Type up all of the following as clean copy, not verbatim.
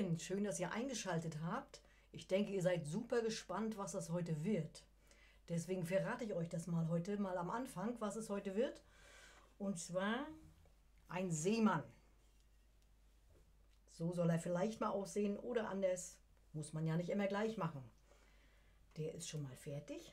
Moin, schön, dass ihr eingeschaltet habt. Ich denke, ihr seid super gespannt, was das heute wird. Deswegen verrate ich euch das mal heute, mal am Anfang, was es heute wird. Und zwar ein Seemann. So soll er vielleicht mal aussehen oder anders. Muss man ja nicht immer gleich machen. Der ist schon mal fertig.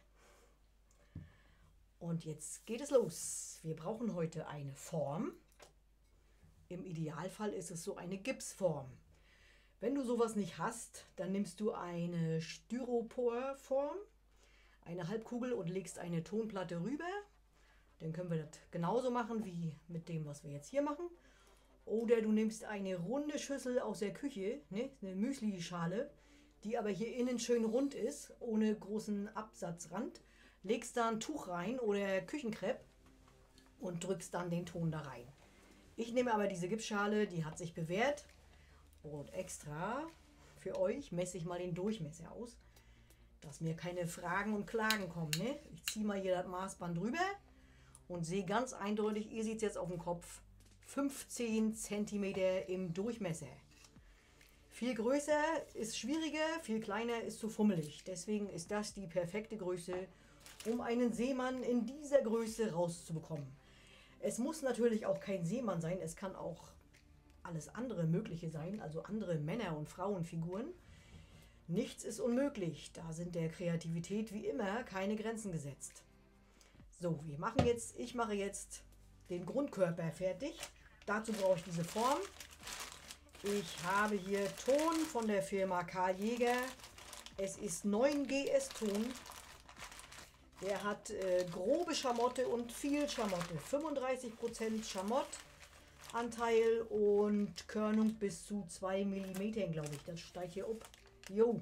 Und jetzt geht es los. Wir brauchen heute eine Form. Im Idealfall ist es so eine Gipsform. Wenn du sowas nicht hast, dann nimmst du eine Styroporform, eine Halbkugel und legst eine Tonplatte rüber. Dann können wir das genauso machen wie mit dem, was wir jetzt hier machen. Oder du nimmst eine runde Schüssel aus der Küche, ne, eine Müsli-Schale, die aber hier innen schön rund ist, ohne großen Absatzrand. Legst da ein Tuch rein oder Küchenkrepp und drückst dann den Ton da rein. Ich nehme aber diese Gipsschale, die hat sich bewährt. Und extra für euch messe ich mal den Durchmesser aus, dass mir keine Fragen und Klagen kommen. Ne? Ich ziehe mal hier das Maßband drüber und sehe ganz eindeutig, ihr seht es jetzt auf dem Kopf, 15 cm im Durchmesser. Viel größer ist schwieriger, viel kleiner ist zu fummelig. Deswegen ist das die perfekte Größe, um einen Seemann in dieser Größe rauszubekommen. Es muss natürlich auch kein Seemann sein, es kann auch alles andere Mögliche sein, also andere Männer- und Frauenfiguren. Nichts ist unmöglich, da sind der Kreativität wie immer keine Grenzen gesetzt. So, ich mache jetzt den Grundkörper fertig. Dazu brauche ich diese Form. Ich habe hier Ton von der Firma Karl Jäger. Es ist 9GS Ton. Der hat grobe Schamotte und viel Schamotte. 35% Schamottanteil und Körnung bis zu 2 mm, glaube ich. Das steigt hier ab. Jo.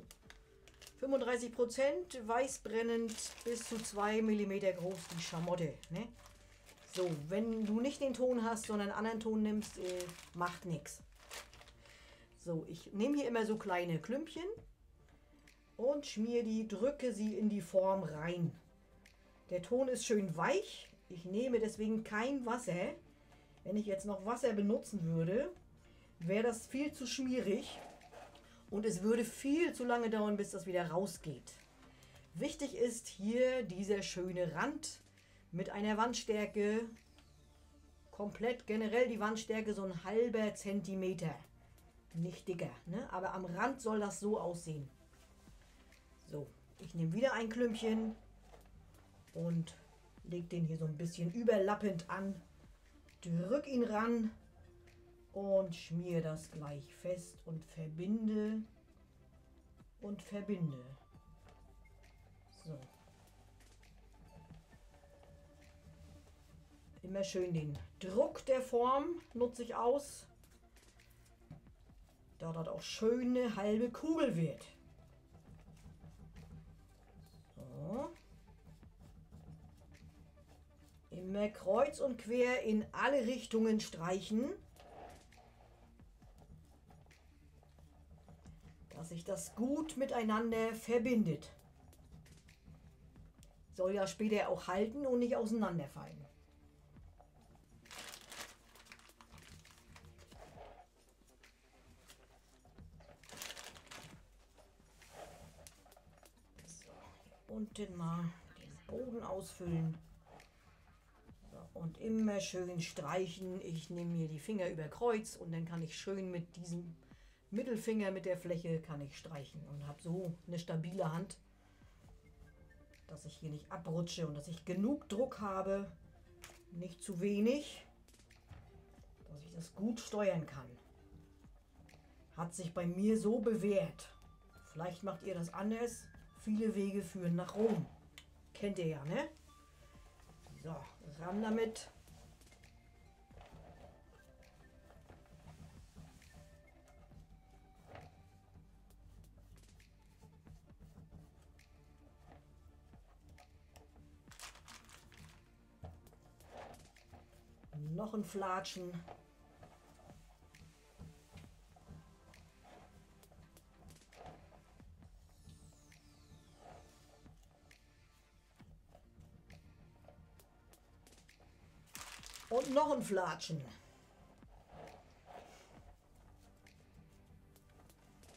35% weißbrennend bis zu 2 mm groß die Schamotte. Ne? So, wenn du nicht den Ton hast, sondern einen anderen Ton nimmst, macht nichts. So, ich nehme hier immer so kleine Klümpchen und drücke sie in die Form rein. Der Ton ist schön weich. Ich nehme deswegen kein Wasser. Wenn ich jetzt noch Wasser benutzen würde, wäre das viel zu schmierig und es würde viel zu lange dauern, bis das wieder rausgeht. Wichtig ist hier dieser schöne Rand mit einer Wandstärke, komplett generell die Wandstärke so ein halber Zentimeter. Nicht dicker, ne? Aber am Rand soll das so aussehen. So, ich nehme wieder ein Klümpchen und lege den hier so ein bisschen überlappend an. Drück ihn ran und schmier das gleich fest und verbinde und verbinde. So. Immer schön den Druck der Form nutze ich aus, da das auch schön eine halbe Kugel wird. So. Immer kreuz und quer in alle Richtungen streichen, dass sich das gut miteinander verbindet. Soll ja später auch halten und nicht auseinanderfallen. So, unten mal den Boden ausfüllen. Und immer schön streichen. Ich nehme mir die Finger über Kreuz und dann kann ich schön mit diesem Mittelfinger mit der Fläche kann ich streichen und habe so eine stabile Hand, dass ich hier nicht abrutsche und dass ich genug Druck habe, nicht zu wenig, dass ich das gut steuern kann. Hat sich bei mir so bewährt. Vielleicht macht ihr das anders. Viele Wege führen nach Rom. Kennt ihr ja, ne? So, ran damit. Noch ein Flatschen. Und noch ein Flatschen.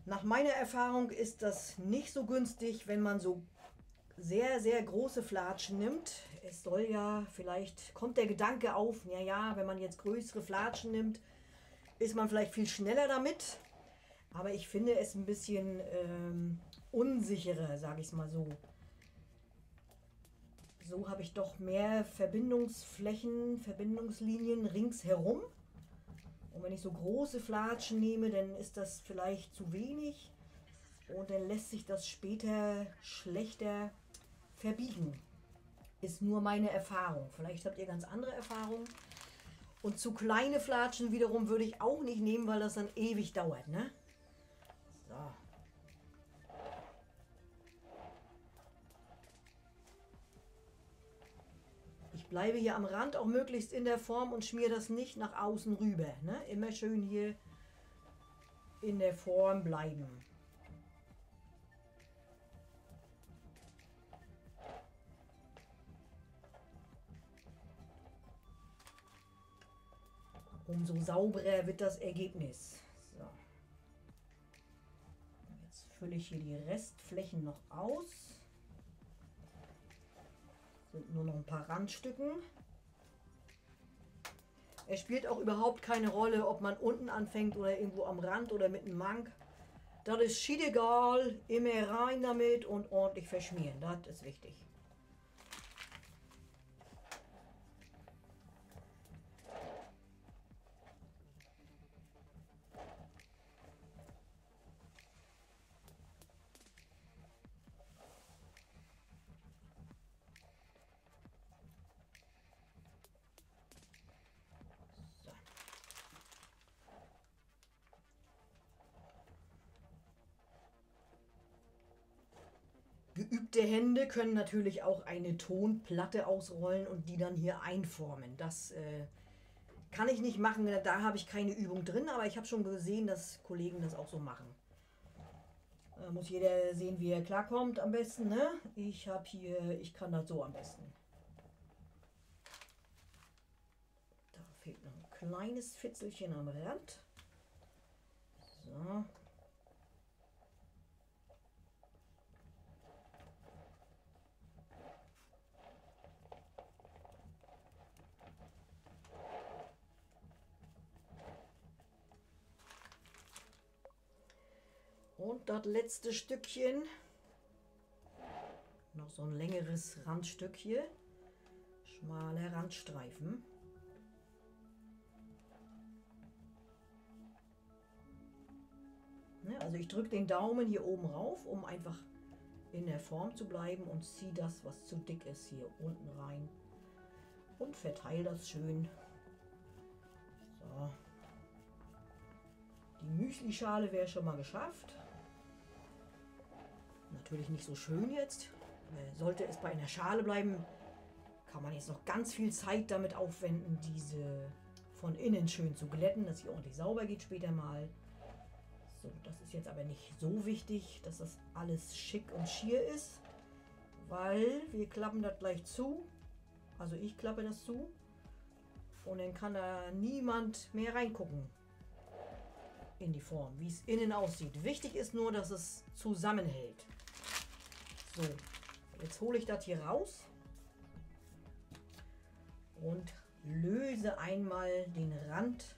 Nach meiner Erfahrung ist das nicht so günstig, wenn man so sehr, sehr große Flatschen nimmt. Es soll ja, vielleicht kommt der Gedanke auf, ja, wenn man jetzt größere Flatschen nimmt, ist man vielleicht viel schneller damit. Aber ich finde es ein bisschen unsicherer, sage ich es mal so. So habe ich doch mehr Verbindungsflächen, Verbindungslinien ringsherum. Und wenn ich so große Flatschen nehme, dann ist das vielleicht zu wenig. Und dann lässt sich das später schlechter verbiegen. Ist nur meine Erfahrung. Vielleicht habt ihr ganz andere Erfahrungen. Und zu kleine Flatschen wiederum würde ich auch nicht nehmen, weil das dann ewig dauert, ne? So. Ich bleibe hier am Rand auch möglichst in der Form und schmiere das nicht nach außen rüber, ne? Immer schön hier in der Form bleiben. Umso sauberer wird das Ergebnis. So. Jetzt fülle ich hier die Restflächen noch aus. Sind nur noch ein paar Randstücken. Es spielt auch überhaupt keine Rolle, ob man unten anfängt oder irgendwo am Rand oder mit einem Mank. Das ist schiedegal. Immer rein damit und ordentlich verschmieren. Das ist wichtig. Geübte Hände können natürlich auch eine Tonplatte ausrollen und die dann hier einformen. Das kann ich nicht machen, da habe ich keine Übung drin, aber ich habe schon gesehen, dass Kollegen das auch so machen. Da muss jeder sehen, wie er klarkommt am besten, ne? Ich kann das so am besten. Da fehlt noch ein kleines Fitzelchen am Rand. So. Und das letzte Stückchen, noch so ein längeres Randstück hier, schmaler Randstreifen. Ne, also ich drücke den Daumen hier oben rauf, um einfach in der Form zu bleiben und ziehe das, was zu dick ist, hier unten rein und verteile das schön. So. Die Müslischale wäre schon mal geschafft. Natürlich nicht so schön jetzt. Sollte es bei einer Schale bleiben, kann man jetzt noch ganz viel Zeit damit aufwenden, diese von innen schön zu glätten, dass sie ordentlich sauber geht später mal. So, das ist jetzt aber nicht so wichtig, dass das alles schick und schier ist, weil wir klappen das gleich zu. Also ich klappe das zu und dann kann da niemand mehr reingucken in die Form, wie es innen aussieht. Wichtig ist nur, dass es zusammenhält. So, jetzt hole ich das hier raus und löse einmal den Rand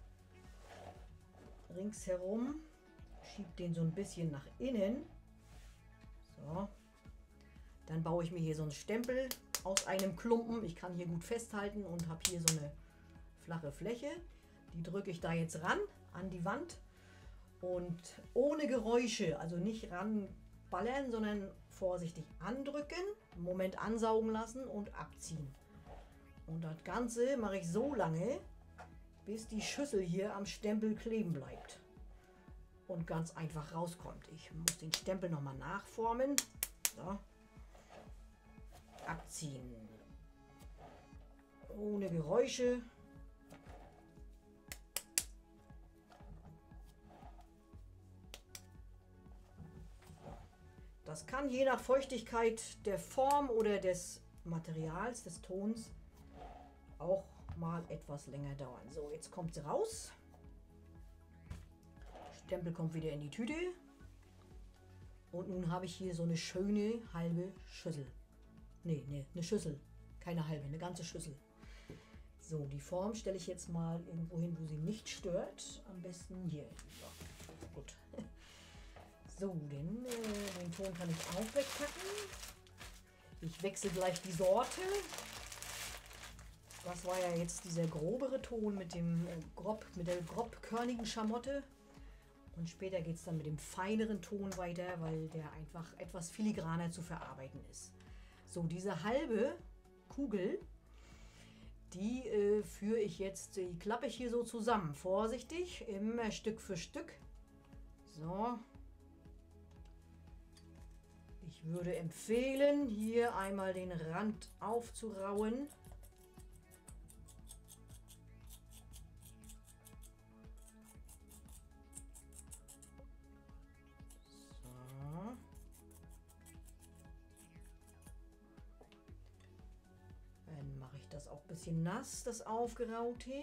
ringsherum, schiebe den so ein bisschen nach innen. So, dann baue ich mir hier so einen Stempel aus einem Klumpen. Ich kann hier gut festhalten und habe hier so eine flache Fläche. Die drücke ich da jetzt ran an die Wand und ohne Geräusche, also nicht ranballern, sondern vorsichtig andrücken, einen Moment ansaugen lassen und abziehen. Und das Ganze mache ich so lange, bis die Schüssel hier am Stempel kleben bleibt und ganz einfach rauskommt. Ich muss den Stempel nochmal nachformen. So. Abziehen. Ohne Geräusche. Das kann je nach Feuchtigkeit der Form oder des Materials, des Tons, auch mal etwas länger dauern. So, jetzt kommt sie raus. Stempel kommt wieder in die Tüte. Und nun habe ich hier so eine schöne halbe Schüssel. Nee, eine Schüssel. Keine halbe, eine ganze Schüssel. So, die Form stelle ich jetzt mal irgendwo hin, wo sie nicht stört. Am besten hier. So, gut. So, den Ton kann ich auch wegpacken. Ich wechsle gleich die Sorte. Das war ja jetzt dieser grobere Ton mit der grobkörnigen Schamotte. Und später geht es dann mit dem feineren Ton weiter, weil der einfach etwas filigraner zu verarbeiten ist. So, diese halbe Kugel, die führe ich jetzt, die klappe ich hier so zusammen. Vorsichtig, immer Stück für Stück. So. Ich würde empfehlen, hier einmal den Rand aufzurauen. So. Dann mache ich das auch ein bisschen nass, das Aufgeraute.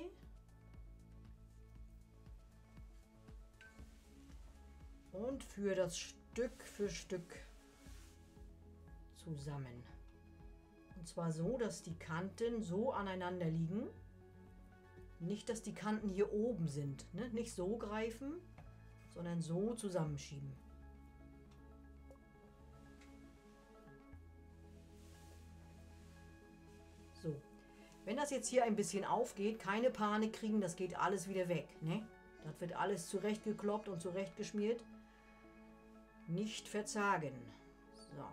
Und führe das Stück für Stück zusammen. Und zwar so, dass die Kanten so aneinander liegen. Nicht, dass die Kanten hier oben sind. Ne? Nicht so greifen, sondern so zusammenschieben. So. Wenn das jetzt hier ein bisschen aufgeht, keine Panik kriegen, das geht alles wieder weg. Ne? Das wird alles zurechtgekloppt und zurechtgeschmiert. Nicht verzagen. So.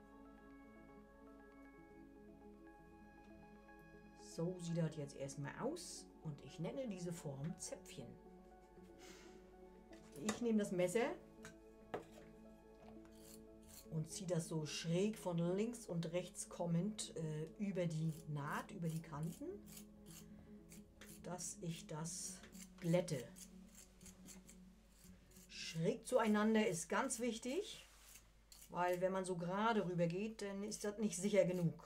So sieht das jetzt erstmal aus und ich nenne diese Form Zäpfchen. Ich nehme das Messer und ziehe das so schräg von links und rechts kommend über die Naht, über die Kanten, dass ich das glätte. Schräg zueinander ist ganz wichtig, weil wenn man so gerade rüber geht, dann ist das nicht sicher genug.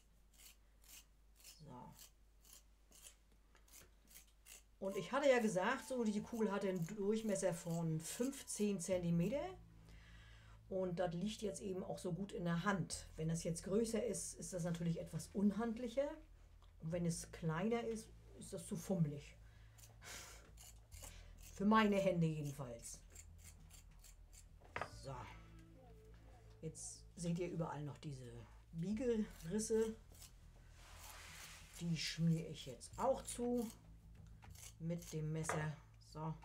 Und ich hatte ja gesagt, so die Kugel hatte einen Durchmesser von 15 cm. Und das liegt jetzt eben auch so gut in der Hand. Wenn das jetzt größer ist, ist das natürlich etwas unhandlicher. Und wenn es kleiner ist, ist das zu fummelig. Für meine Hände jedenfalls. So. Jetzt seht ihr überall noch diese Biegelrisse. Die schmiere ich jetzt auch zu. Mit dem Messer. So.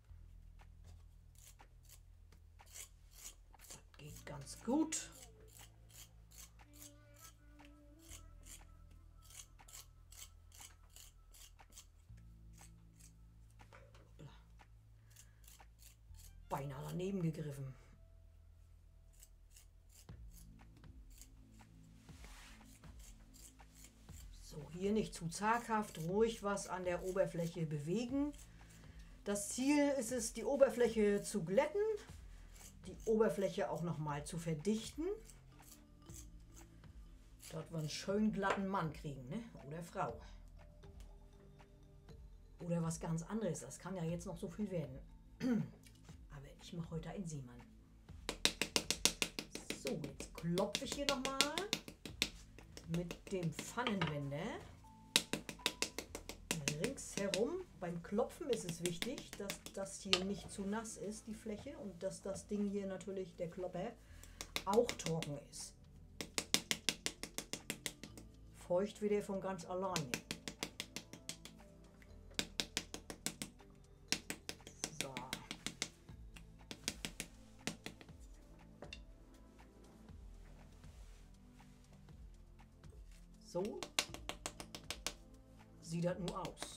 Das geht ganz gut. Beinahe daneben gegriffen. So, hier nicht zu zaghaft, ruhig was an der Oberfläche bewegen. Das Ziel ist es, die Oberfläche zu glätten, die Oberfläche auch nochmal zu verdichten, dass wir einen schön glatten Mann kriegen, ne? Oder Frau. Oder was ganz anderes, das kann ja jetzt noch so viel werden. Aber ich mache heute einen Seemann. So, jetzt klopfe ich hier nochmal. Mit dem Pfannenwender ringsherum. Beim Klopfen ist es wichtig, dass das hier nicht zu nass ist, die Fläche, und dass das Ding hier natürlich, der Klopper, auch trocken ist. Feucht wird er von ganz alleine. So. So sieht das nur aus.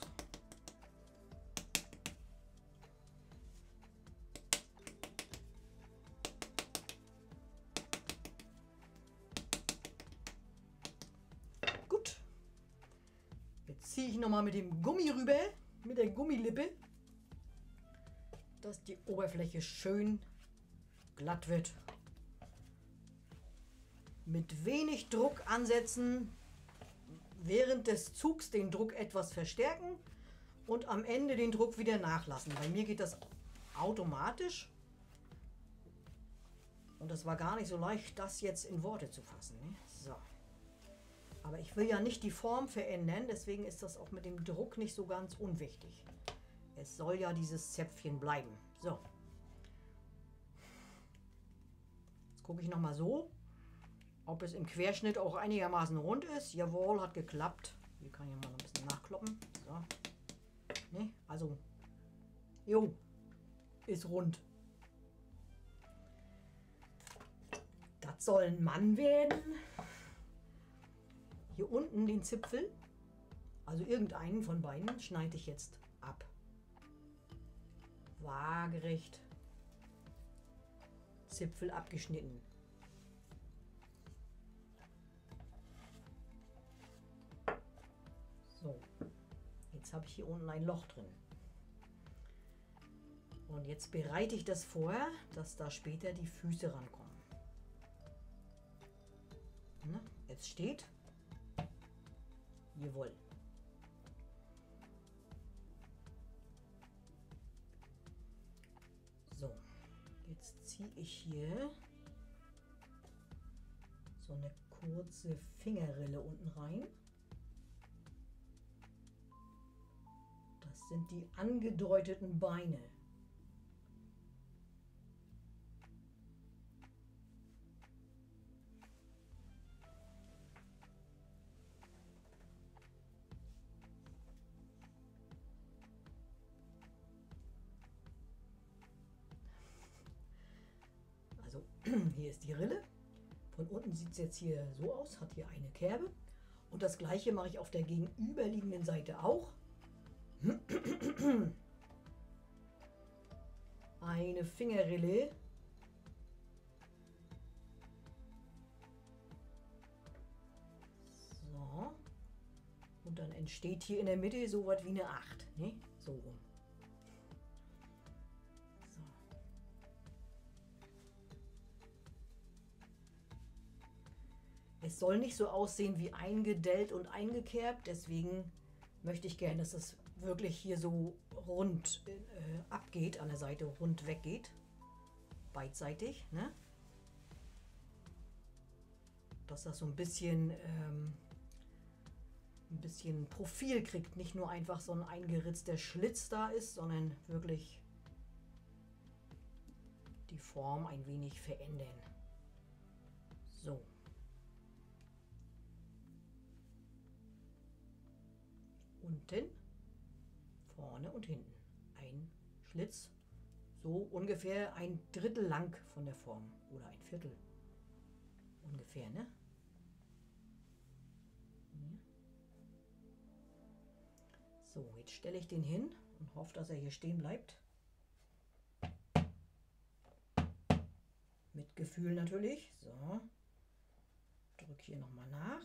Gut. Jetzt ziehe ich nochmal mit dem Gummi rüber, mit der Gummilippe, dass die Oberfläche schön glatt wird. Mit wenig Druck ansetzen. Während des Zugs den Druck etwas verstärken und am Ende den Druck wieder nachlassen. Bei mir geht das automatisch. Und es war gar nicht so leicht, das jetzt in Worte zu fassen. Ne? So. Aber ich will ja nicht die Form verändern, deswegen ist das auch mit dem Druck nicht so ganz unwichtig. Es soll ja dieses Zäpfchen bleiben. So. Jetzt gucke ich nochmal so, ob es im Querschnitt auch einigermaßen rund ist. Jawohl, hat geklappt. Hier kann ich mal ein bisschen nachkloppen. So. Ne? Also, jo, ist rund. Das soll ein Mann werden. Hier unten den Zipfel, also irgendeinen von beiden, schneide ich jetzt ab. Waagerecht. Zipfel abgeschnitten. So, jetzt habe ich hier unten ein Loch drin. Und jetzt bereite ich das vor, dass da später die Füße rankommen. Ne? Jetzt steht, jawohl. So, jetzt ziehe ich hier so eine kurze Fingerrille unten rein. Das sind die angedeuteten Beine. Also hier ist die Rille. Von unten sieht es jetzt hier so aus, hat hier eine Kerbe. Und das gleiche mache ich auf der gegenüberliegenden Seite auch. Eine Fingerrille. So. Und dann entsteht hier in der Mitte so was wie eine 8. Ne? So rum. So. Es soll nicht so aussehen wie eingedellt und eingekerbt, deswegen möchte ich gerne, dass es wirklich hier so rund abgeht, an der Seite rund weggeht, beidseitig, ne? Dass das so ein bisschen Profil kriegt, nicht nur einfach so ein eingeritzter Schlitz da ist, sondern wirklich die Form ein wenig verändern. So. Unten, vorne und hinten. Ein Schlitz, so ungefähr ein Drittel lang von der Form oder ein Viertel. Ungefähr, ne? Hier. So, jetzt stelle ich den hin und hoffe, dass er hier stehen bleibt. Mit Gefühl natürlich. So, drücke hier nochmal nach.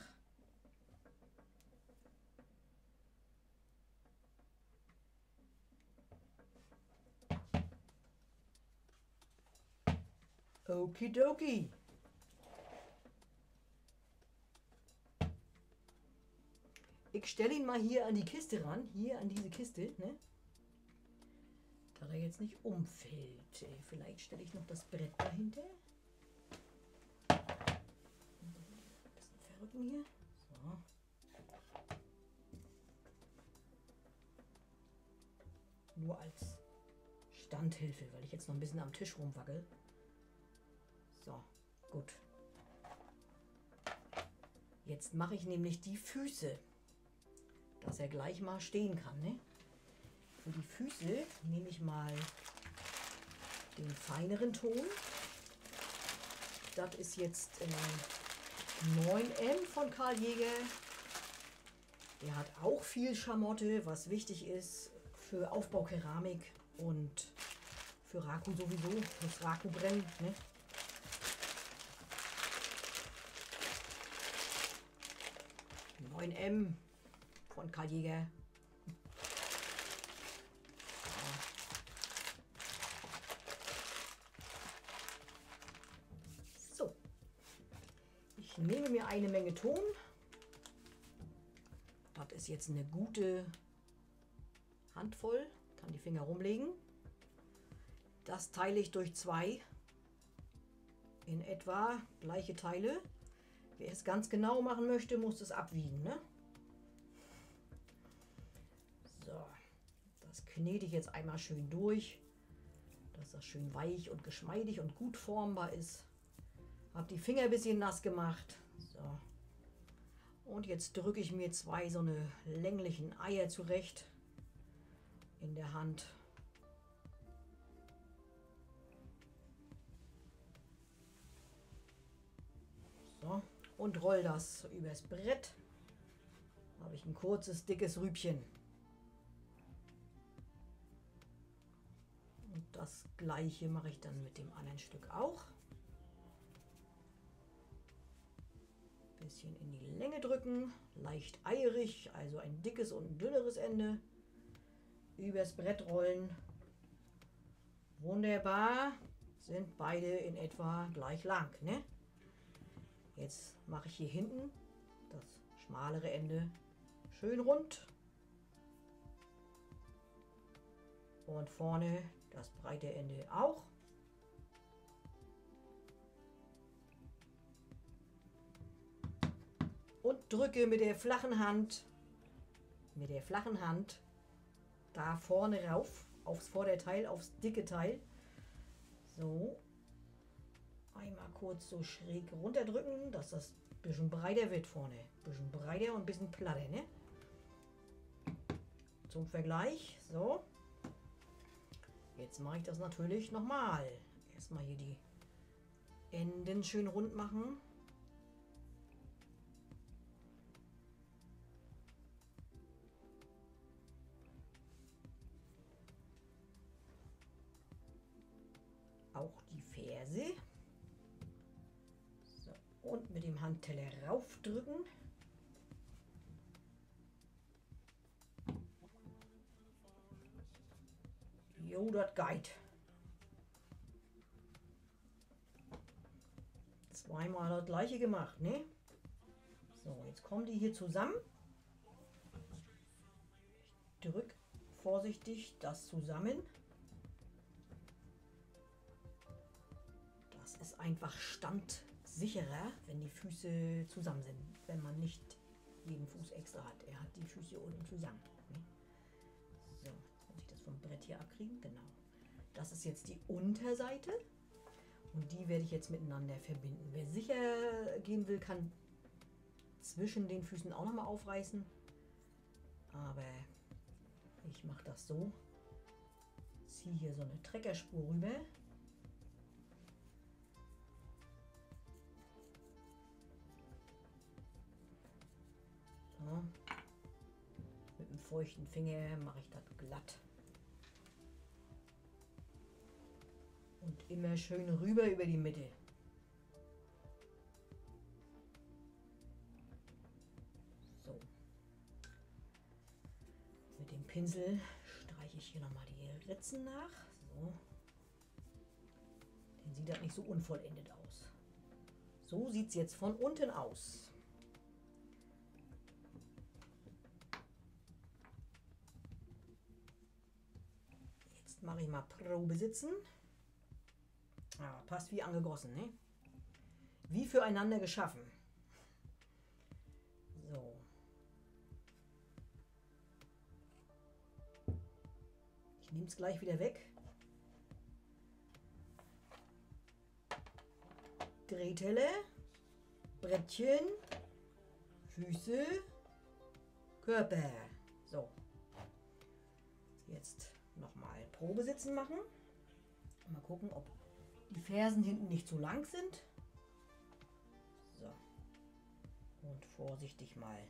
Okidoki. Ich stelle ihn mal hier an die Kiste ran, hier an diese Kiste, ne? Da er jetzt nicht umfällt. Vielleicht stelle ich noch das Brett dahinter. Ein bisschen verrücken hier. So. Nur als Standhilfe, weil ich jetzt noch ein bisschen am Tisch rumwackel. So, gut. Jetzt mache ich nämlich die Füße, dass er gleich mal stehen kann. Ne? Für die Füße nehme ich mal den feineren Ton. Das ist jetzt 9M von Karl Jäger. Der hat auch viel Schamotte, was wichtig ist für Aufbaukeramik und für Raku sowieso, fürs Raku-Brennen. Ne? Ja. 9M von Karl Jäger. So, ich nehme mir eine Menge Ton. Das ist jetzt eine gute Handvoll, kann die Finger rumlegen. Das teile ich durch 2 in etwa gleiche Teile. Wer es ganz genau machen möchte, muss es abwiegen, ne? So, das knete ich jetzt einmal schön durch, dass das schön weich und geschmeidig und gut formbar ist. Habe die Finger ein bisschen nass gemacht. So. Und jetzt drücke ich mir zwei so eine länglichen Eier zurecht in der Hand. So. Und roll das übers Brett. Habe ich ein kurzes, dickes Rübchen. Und das gleiche mache ich dann mit dem anderen Stück auch. Bisschen in die Länge drücken, leicht eierig, also ein dickes und ein dünneres Ende. Übers Brett rollen. Wunderbar, sind beide in etwa gleich lang, ne? Jetzt mache ich hier hinten das schmalere Ende schön rund. Und vorne das breite Ende auch. Und drücke mit der flachen Hand da vorne rauf, aufs Vorderteil, aufs dicke Teil. So, einmal kurz so schräg runterdrücken, dass das ein bisschen breiter wird vorne. Ein bisschen breiter und ein bisschen platter, ne? Zum Vergleich, so. Jetzt mache ich das natürlich nochmal. Erstmal hier die Enden schön rund machen. Auch die Ferse. So, und mit dem Handteller raufdrücken. Jo, das geht. Zweimal das gleiche gemacht, ne? So, jetzt kommen die hier zusammen. Ich drücke vorsichtig das zusammen. Das ist einfach standsicherer, wenn die Füße zusammen sind, wenn man nicht jeden Fuß extra hat. Er hat die Füße unten zusammen. Ne? So, jetzt muss ich das vom Brett hier abkriegen. Genau. Das ist jetzt die Unterseite und die werde ich jetzt miteinander verbinden. Wer sicher gehen will, kann zwischen den Füßen auch noch mal aufreißen. Aber ich mache das so. Ziehe hier so eine Treckerspur rüber. So. Mit dem feuchten Finger mache ich das glatt. Und immer schön rüber über die Mitte. So. Mit dem Pinsel streiche ich hier nochmal die Ritzen nach. So. Dann sieht das nicht so unvollendet aus. So sieht es jetzt von unten aus. Jetzt mache ich mal Probe sitzen. Ja, passt wie angegossen, ne? Wie füreinander geschaffen. So. Ich nehme es gleich wieder weg. Drehteller, Brettchen, Füße, Körper. So. Jetzt nochmal Probesitzen machen. Mal gucken, ob die Fersen hinten nicht zu lang sind. So. Und vorsichtig mal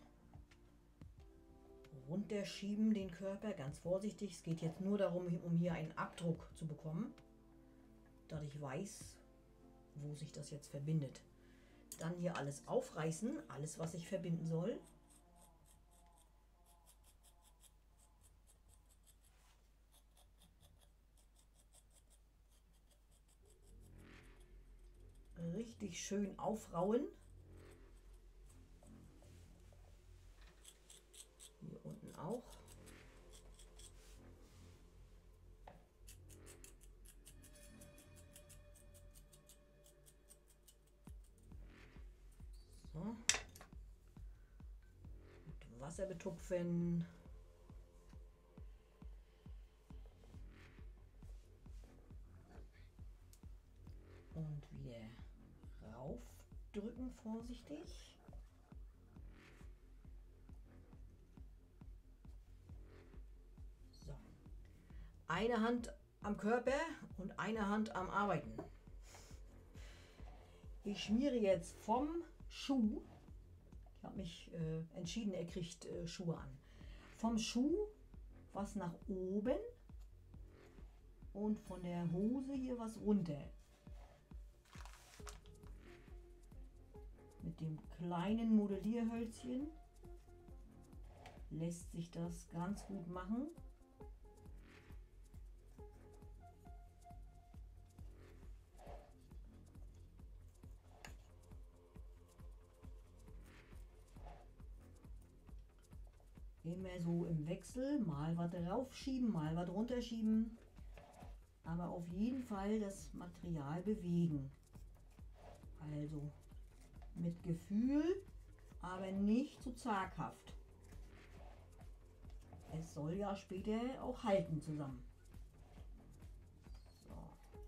runterschieben den Körper, ganz vorsichtig. Es geht jetzt nur darum, um hier einen Abdruck zu bekommen, dass ich weiß, wo sich das jetzt verbindet. Dann hier alles aufreißen, alles was ich verbinden soll. Richtig schön aufrauen. Hier unten auch. Wasser betupfen. Und wieder raufdrücken, vorsichtig. So. Eine Hand am Körper und eine Hand am Arbeiten. Ich schmiere jetzt vom Schuh, ich habe mich entschieden, er kriegt Schuhe an, vom Schuh was nach oben und von der Hose hier was runter. Mit dem kleinen Modellierhölzchen lässt sich das ganz gut machen. Immer so im Wechsel, mal was draufschieben, mal was runterschieben, aber auf jeden Fall das Material bewegen. Also mit Gefühl, aber nicht zu zaghaft. Es soll ja später auch halten zusammen. So.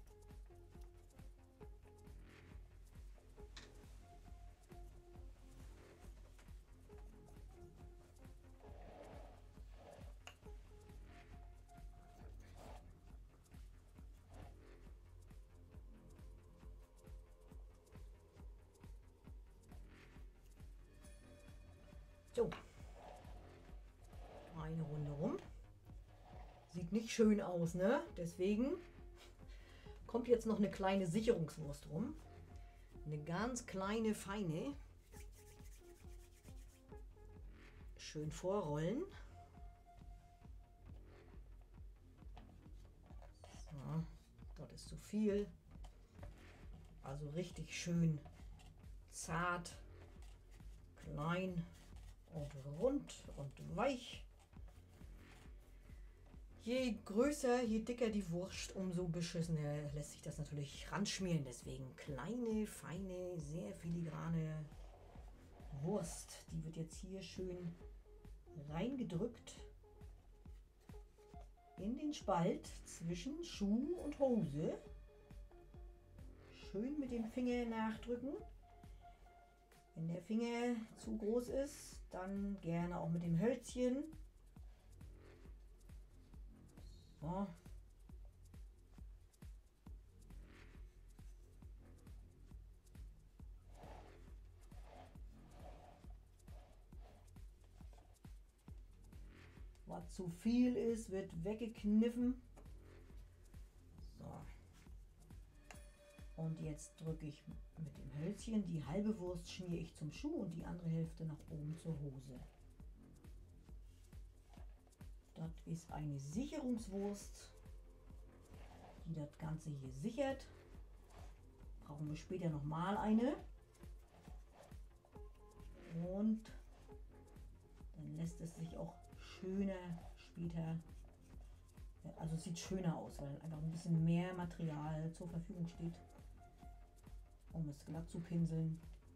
So, eine Runde rum. Sieht nicht schön aus, ne? Deswegen kommt jetzt noch eine kleine Sicherungswurst rum. Eine ganz kleine, feine. Schön vorrollen. So, das ist zu viel. Also richtig schön zart, klein und rund und weich. Je größer, je dicker die Wurst, umso beschissener lässt sich das natürlich ranschmieren. Deswegen kleine, feine, sehr filigrane Wurst. Die wird jetzt hier schön reingedrückt in den Spalt zwischen Schuh und Hose. Schön mit dem Finger nachdrücken. Wenn der Finger zu groß ist, dann gerne auch mit dem Hölzchen. So. Was zu viel ist, wird weggekniffen. So. Und jetzt drücke ich mit dem Hölzchen, die halbe Wurst schmiere ich zum Schuh und die andere Hälfte nach oben zur Hose. Das ist eine Sicherungswurst, die das Ganze hier sichert. Brauchen wir später nochmal eine. Und dann lässt es sich auch schöner später, also es sieht schöner aus, weil einfach ein bisschen mehr Material zur Verfügung steht, um es glatt zu pinseln.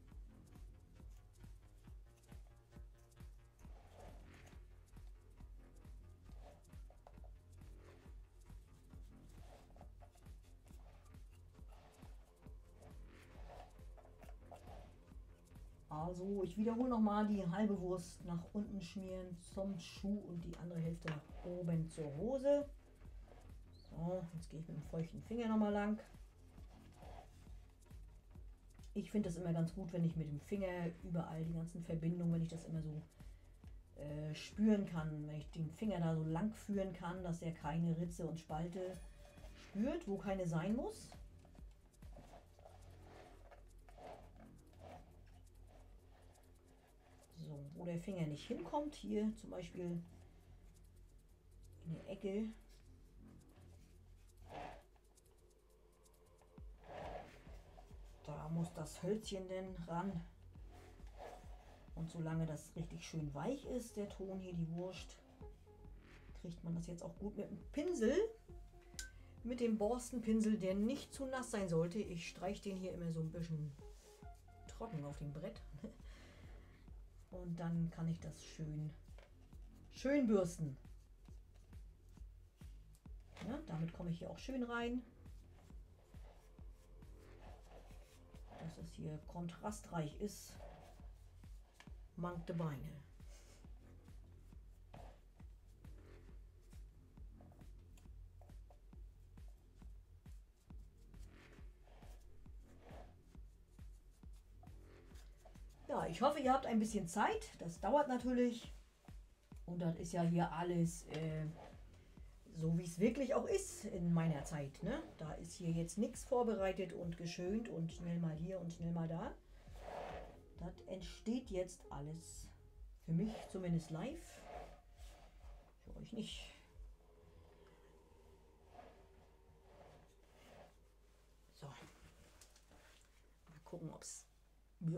Also ich wiederhole nochmal, die halbe Wurst nach unten schmieren zum Schuh und die andere Hälfte nach oben zur Hose. So, jetzt gehe ich mit dem feuchten Finger nochmal lang. Ich finde das immer ganz gut, wenn ich mit dem Finger überall die ganzen Verbindungen, wenn ich das immer so spüren kann, wenn ich den Finger da so lang führen kann, dass er keine Ritze und Spalte spürt, wo keine sein muss. So, wo der Finger nicht hinkommt, hier zum Beispiel in der Ecke. Da muss das Hölzchen denn ran. Und solange das richtig schön weich ist, der Ton hier, die Wurst, kriegt man das jetzt auch gut mit dem Pinsel. Mit dem Borstenpinsel, der nicht zu nass sein sollte. Ich streiche den hier immer so ein bisschen trocken auf dem Brett. Und dann kann ich das schön schön bürsten. Ja, damit komme ich hier auch schön rein. Dass es hier kontrastreich ist. Mankte Beine. Ja, ich hoffe, ihr habt ein bisschen Zeit. Das dauert natürlich. Und das ist ja hier alles so, wie es wirklich auch ist in meiner Zeit. Ne? Da ist hier jetzt nichts vorbereitet und geschönt und schnell mal hier und schnell mal da. Das entsteht jetzt alles für mich zumindest live. Für euch nicht. So. Mal gucken, ob es... Ja.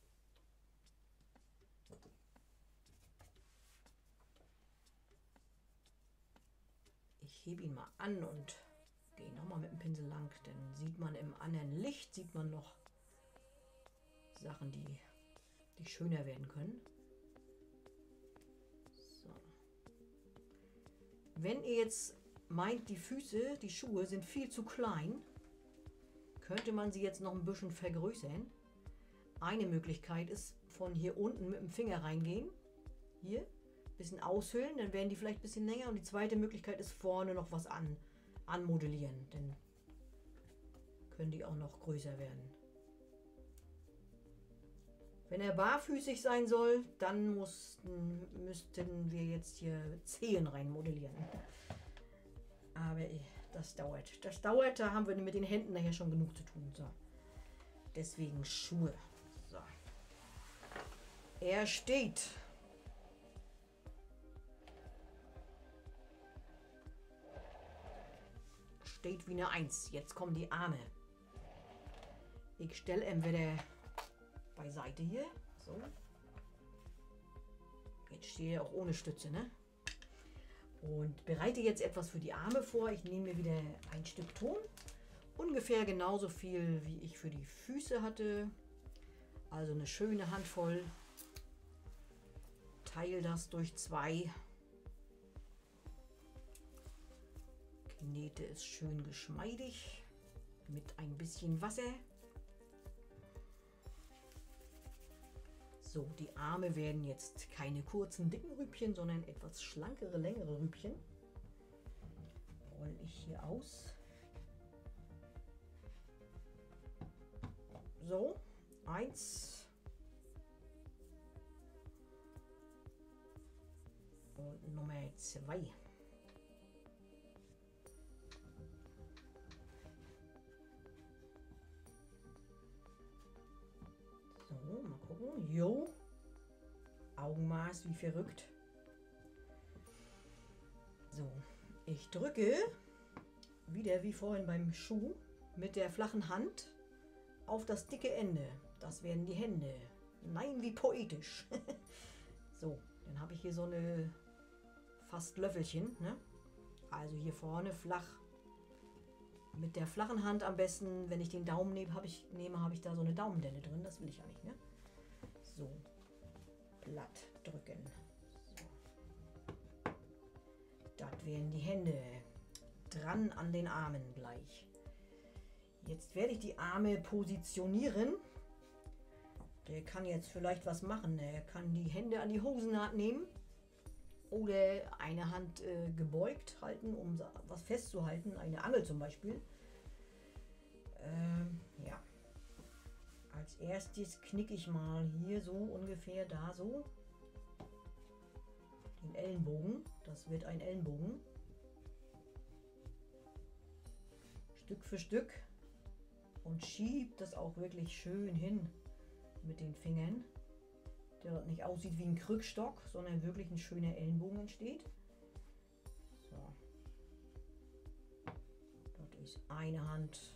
Ich hebe ihn mal an und gehe nochmal mit dem Pinsel lang. Dann sieht man im anderen Licht, sieht man noch Sachen, die schöner werden können. So. Wenn ihr jetzt meint, die Füße, die Schuhe sind viel zu klein, könnte man sie jetzt noch ein bisschen vergrößern. Eine Möglichkeit ist, von hier unten mit dem Finger reingehen. Hier. Bisschen aushöhlen, dann werden die vielleicht ein bisschen länger. Und die zweite Möglichkeit ist, vorne noch was anmodellieren. Dann können die auch noch größer werden. Wenn er barfüßig sein soll, dann müssten wir jetzt hier Zehen rein modellieren. Aber das dauert. Das dauert, da haben wir mit den Händen nachher schon genug zu tun. So. Deswegen Schuhe. So. Er steht. Steht wie eine 1. Jetzt kommen die Arme. Ich stelle entweder beiseite hier. So. Jetzt stehe ich auch ohne Stütze, ne? Und bereite jetzt etwas für die Arme vor. Ich nehme mir wieder ein Stück Ton. Ungefähr genauso viel, wie ich für die Füße hatte. Also eine schöne Handvoll. Teile das durch 2. Knete es schön geschmeidig mit ein bisschen Wasser. So, die Arme werden jetzt keine kurzen, dicken Rübchen, sondern etwas schlankere, längere Rübchen. Rolle ich hier aus. So, 1. Und Nummer 2. So, mal gucken. Jo. Augenmaß wie verrückt. So, ich drücke wieder wie vorhin beim Schuh mit der flachen Hand auf das dicke Ende. Das werden die Hände. Nein, wie poetisch. So, dann habe ich hier so eine fast Löffelchen. Ne? Also hier vorne flach. Mit der flachen Hand am besten, wenn ich den Daumen nehme, habe ich da so eine Daumendelle drin. Das will ich ja nicht, ne? So, platt drücken. So. Das wären die Hände. Dran an den Armen gleich. Jetzt werde ich die Arme positionieren. Der kann jetzt vielleicht was machen. Er kann die Hände an die Hosennaht nehmen. Oder eine Hand gebeugt halten, um was festzuhalten. Eine Angel zum Beispiel. Ja. Als erstes knicke ich mal hier so ungefähr da so. Den Ellenbogen. Das wird ein Ellenbogen. Stück für Stück. Und schiebt das auch wirklich schön hin mit den Fingern. Der nicht aussieht wie ein Krückstock, sondern wirklich ein schöner Ellenbogen entsteht. So. Dort ist eine Hand,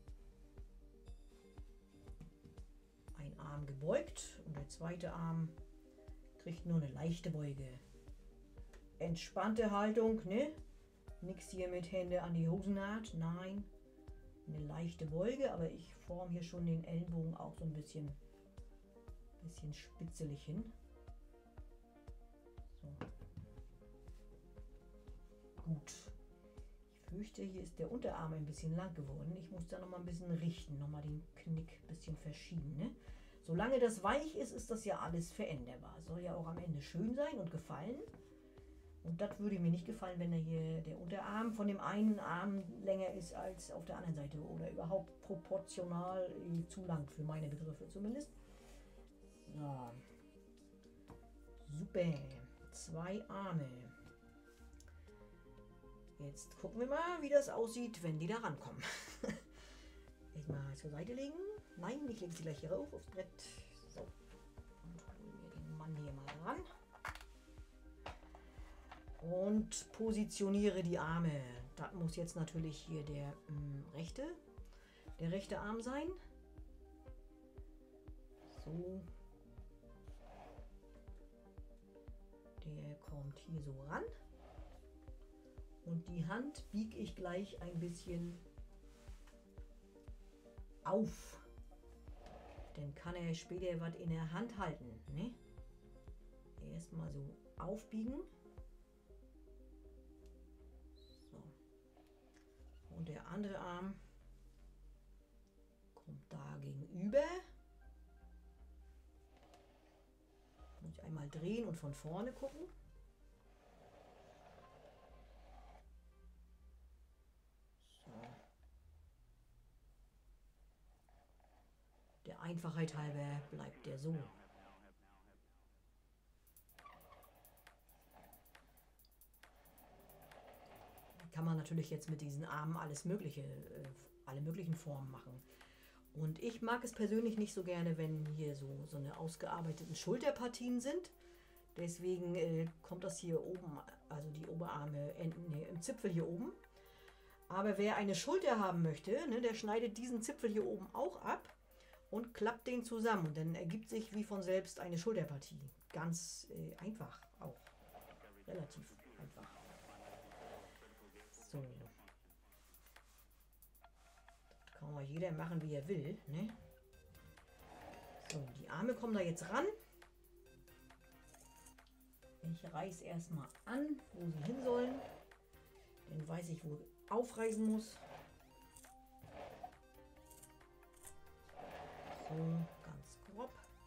ein Arm gebeugt und der zweite Arm kriegt nur eine leichte Beuge. Entspannte Haltung, ne? Nix hier mit Hände an die Hosennaht, nein. Eine leichte Beuge, aber ich forme hier schon den Ellenbogen auch so ein bisschen spitzelig hin. So. gut. Ich fürchte, hier ist der Unterarm ein bisschen lang geworden. Ich muss da noch mal ein bisschen richten, noch mal den Knick ein bisschen verschieben. Ne? Solange das weich ist, ist das ja alles veränderbar. Soll ja auch am Ende schön sein und gefallen. Und das würde mir nicht gefallen, wenn der Unterarm von dem einen Arm länger ist als auf der anderen Seite. Oder überhaupt proportional zu lang, für meine Begriffe zumindest. So. Super. 2 Arme. Jetzt gucken wir mal, wie das aussieht, wenn die da rankommen. Erstmal zur Seite legen. Nein, ich lege sie gleich hier rauf aufs Brett. So. Und hole mir den Mann hier mal ran. Und positioniere die Arme. Das muss jetzt natürlich hier der rechte Arm sein. So. Der kommt hier so ran. Und die Hand biege ich gleich ein bisschen auf. Dann kann er später was in der Hand halten. Ne? Erstmal so aufbiegen. Und der andere Arm kommt da gegenüber. Muss ich einmal drehen und von vorne gucken. So. Der Einfachheit halber bleibt der so. Kann man natürlich jetzt mit diesen Armen alle möglichen Formen machen. Und ich mag es persönlich nicht so gerne, wenn hier so eine ausgearbeiteten Schulterpartien sind. Deswegen kommt das hier oben, also die Oberarme enden im Zipfel hier oben. Aber wer eine Schulter haben möchte, ne, der schneidet diesen Zipfel hier oben auch ab und klappt den zusammen. Und dann ergibt sich wie von selbst eine Schulterpartie. Ganz einfach auch. Relativ einfach. So. Das kann mal jeder machen, wie er will. Ne? So, die Arme kommen da jetzt ran. Ich reiße erstmal an, wo sie hin sollen. Dann weiß ich, wo ich aufreißen muss. So, ganz grob.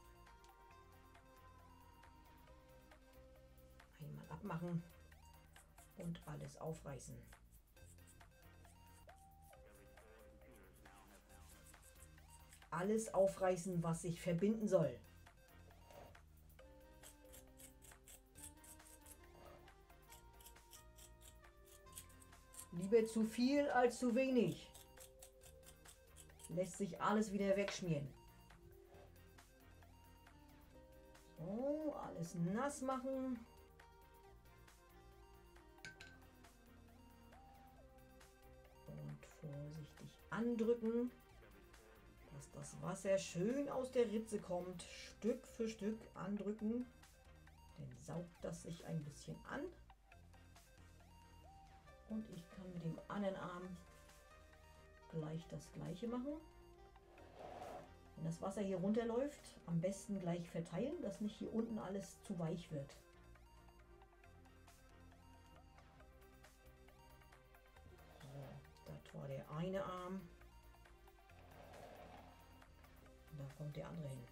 Einmal abmachen und alles aufreißen. Alles aufreißen, was sich verbinden soll. Lieber zu viel als zu wenig. Lässt sich alles wieder wegschmieren. So, alles nass machen. Und vorsichtig andrücken, dass das Wasser schön aus der Ritze kommt. Stück für Stück andrücken. Dann saugt das sich ein bisschen an. Und ich kann mit dem anderen Arm gleich das gleiche machen. Wenn das Wasser hier runterläuft, am besten gleich verteilen, dass nicht hier unten alles zu weich wird. So, das war der eine Arm. Und da kommt der andere hin.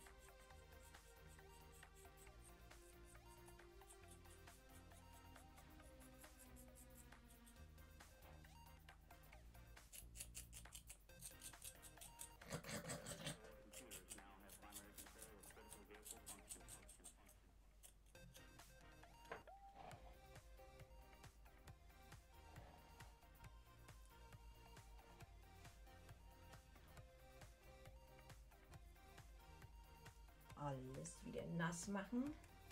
Alles wieder nass machen.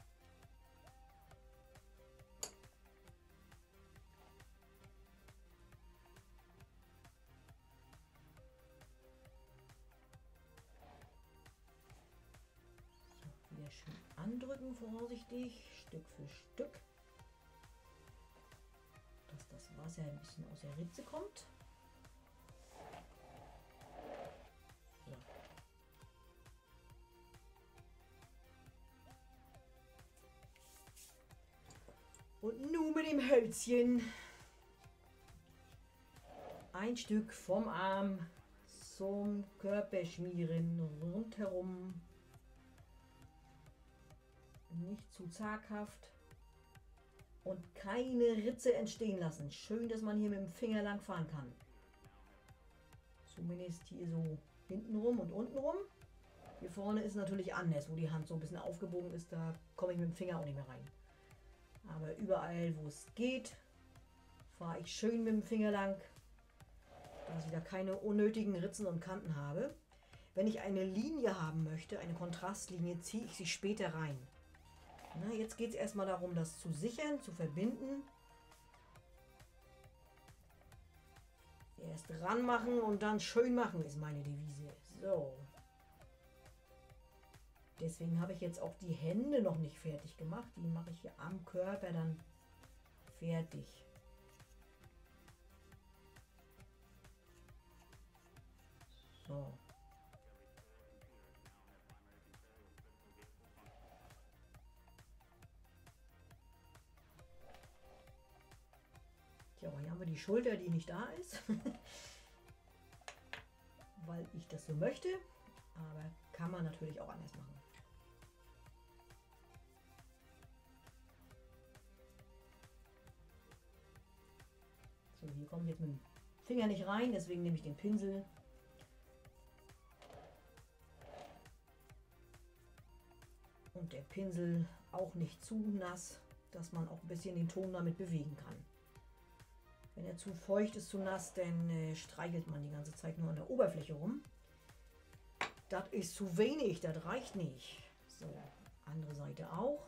So, wieder schön andrücken, vorsichtig, Stück für Stück, dass das Wasser ein bisschen aus der Ritze kommt. Und nun mit dem Hölzchen ein Stück vom Arm zum Körper schmieren, rundherum. Nicht zu zaghaft. Und keine Ritze entstehen lassen. Schön, dass man hier mit dem Finger lang fahren kann. Zumindest hier so hinten rum und unten rum. Hier vorne ist natürlich anders, wo die Hand so ein bisschen aufgebogen ist. Da komme ich mit dem Finger auch nicht mehr rein. Aber überall, wo es geht, fahre ich schön mit dem Finger lang, dass ich da keine unnötigen Ritzen und Kanten habe. Wenn ich eine Linie haben möchte, eine Kontrastlinie, ziehe ich sie später rein. Na, jetzt geht es erstmal darum, das zu sichern, zu verbinden. Erst ranmachen und dann schön machen ist meine Devise. So. Deswegen habe ich jetzt auch die Hände noch nicht fertig gemacht. Die mache ich hier am Körper dann fertig. So. Ja, hier haben wir die Schulter, die nicht da ist, weil ich das so möchte, aber kann man natürlich auch anders machen. So, hier komme ich jetzt mit dem Finger nicht rein, deswegen nehme ich den Pinsel. Und der Pinsel auch nicht zu nass, dass man auch ein bisschen den Ton damit bewegen kann. Wenn er zu feucht ist, zu nass, dann streichelt man die ganze Zeit nur an der Oberfläche rum. Das ist zu wenig, das reicht nicht. So, andere Seite auch.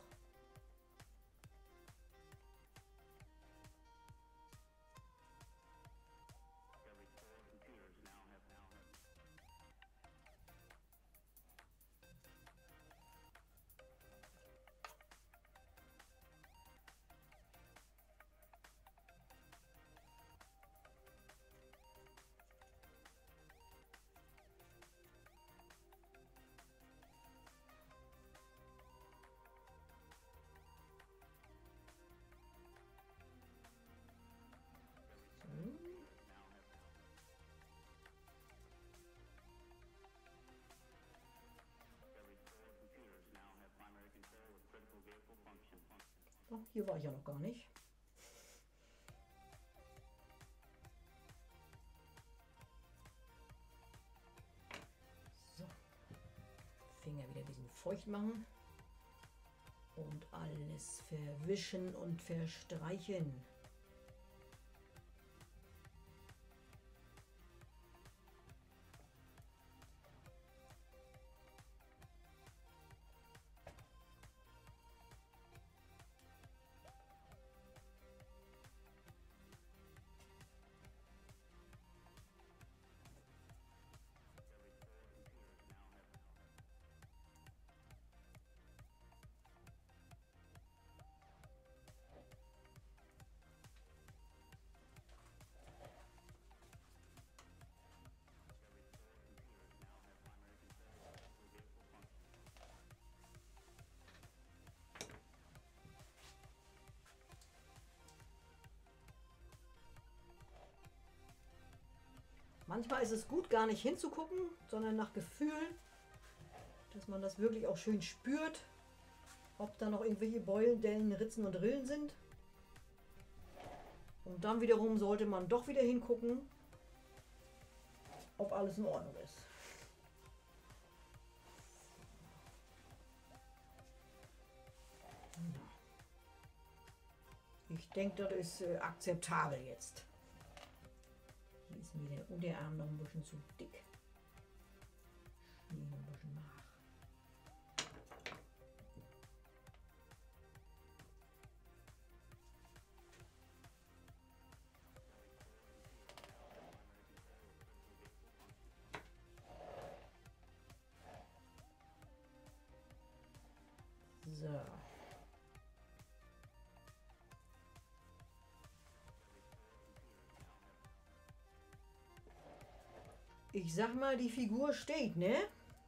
Oh, hier war ich ja noch gar nicht. So. Finger wieder ein bisschen feucht machen. Und alles verwischen und verstreichen. Manchmal ist es gut, gar nicht hinzugucken, sondern nach Gefühl, dass man das wirklich auch schön spürt, ob da noch irgendwelche Beulen, Dellen, Ritzen und Rillen sind. Und dann wiederum sollte man doch wieder hingucken, ob alles in Ordnung ist. Ich denke, das ist akzeptabel jetzt. Hier ist mir der Unterarm noch ein bisschen zu dick. Schneiden wir ein bisschen nach. So. Ich sag mal, die Figur steht, ne?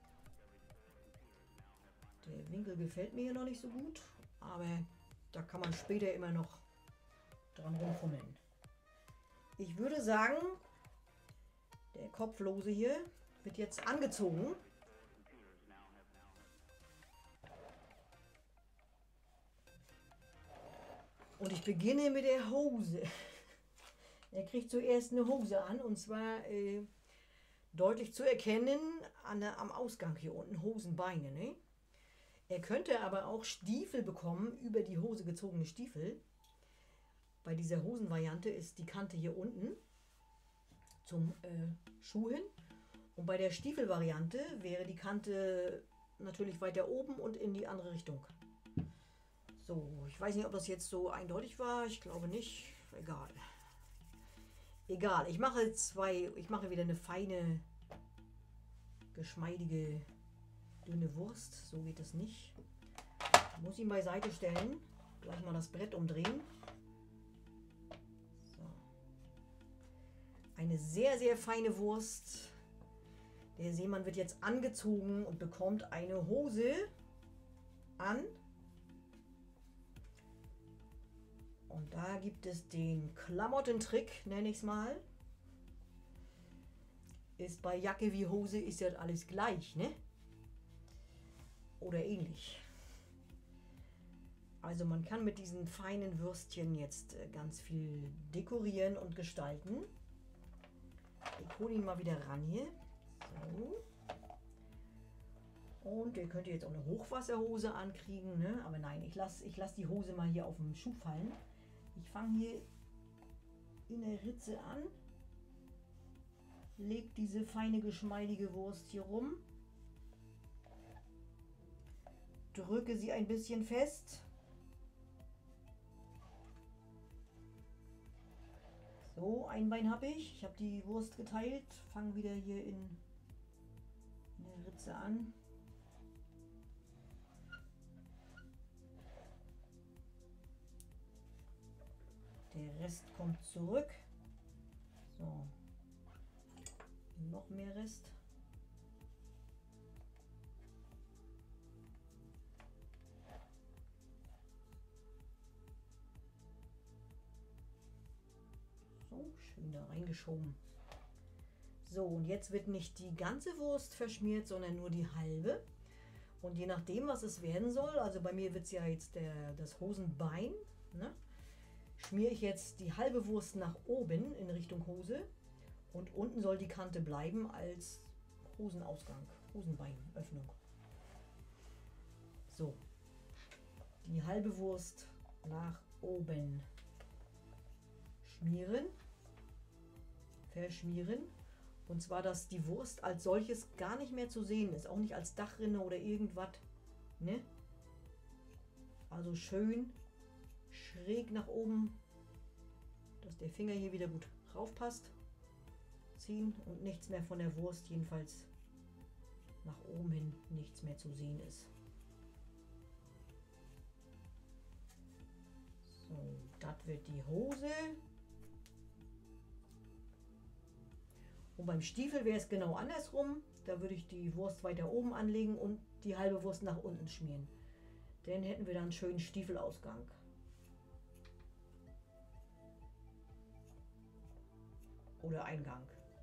Der Winkel gefällt mir hier noch nicht so gut, aber da kann man später immer noch dran rumfummeln. Ich würde sagen, Der Kopflose hier wird jetzt angezogen. Und ich beginne mit der Hose. Er kriegt zuerst eine Hose an, und zwar deutlich zu erkennen am Ausgang hier unten, Hosenbeine. Ne? Er könnte aber auch Stiefel bekommen, über die Hose gezogene Stiefel. Bei dieser Hosenvariante ist die Kante hier unten zum Schuh hin. Und bei der Stiefelvariante wäre die Kante natürlich weiter oben und in die andere Richtung. So, ich weiß nicht, ob das jetzt so eindeutig war. Ich glaube nicht. Egal. Egal, ich mache wieder eine feine, geschmeidige, dünne Wurst. So geht es nicht. Ich muss ihn beiseite stellen. Gleich mal das Brett umdrehen. So. Eine sehr, sehr feine Wurst. Der Seemann wird jetzt angezogen und bekommt eine Hose an. Und da gibt es den Klamottentrick, nenne ich es mal. Ist bei Jacke wie Hose ist ja alles gleich, ne? Oder ähnlich. Also man kann mit diesen feinen Würstchen jetzt ganz viel dekorieren und gestalten. Ich hole ihn mal wieder ran hier. So. Und ihr könnt jetzt auch eine Hochwasserhose ankriegen, ne? Aber nein, ich lass die Hose mal hier auf dem Schuh fallen. Ich fange hier in der Ritze an, lege diese feine, geschmeidige Wurst hier rum, drücke sie ein bisschen fest. So, ein Bein habe ich. Ich habe die Wurst geteilt, fange wieder hier in der Ritze an. Der Rest kommt zurück. So. Noch mehr Rest. So, schön da reingeschoben. So, und jetzt wird nicht die ganze Wurst verschmiert, sondern nur die halbe. Und je nachdem, was es werden soll, also bei mir wird es ja jetzt das Hosenbein, ne? Schmiere ich jetzt die halbe Wurst nach oben in Richtung Hose und unten soll die Kante bleiben als Hosenausgang, Hosenbeinöffnung. So, die halbe Wurst nach oben schmieren, verschmieren, und zwar, dass die Wurst als solches gar nicht mehr zu sehen ist, auch nicht als Dachrinne oder irgendwas, ne? Also schön schräg nach oben, dass der Finger hier wieder gut raufpasst, ziehen und nichts mehr von der Wurst, jedenfalls nach oben hin nichts mehr zu sehen ist. So, das wird die Hose. Und beim Stiefel wäre es genau andersrum. Da würde ich die Wurst weiter oben anlegen und die halbe Wurst nach unten schmieren. Dann hätten wir dann einen schönen Stiefelausgang. Oder Eingang.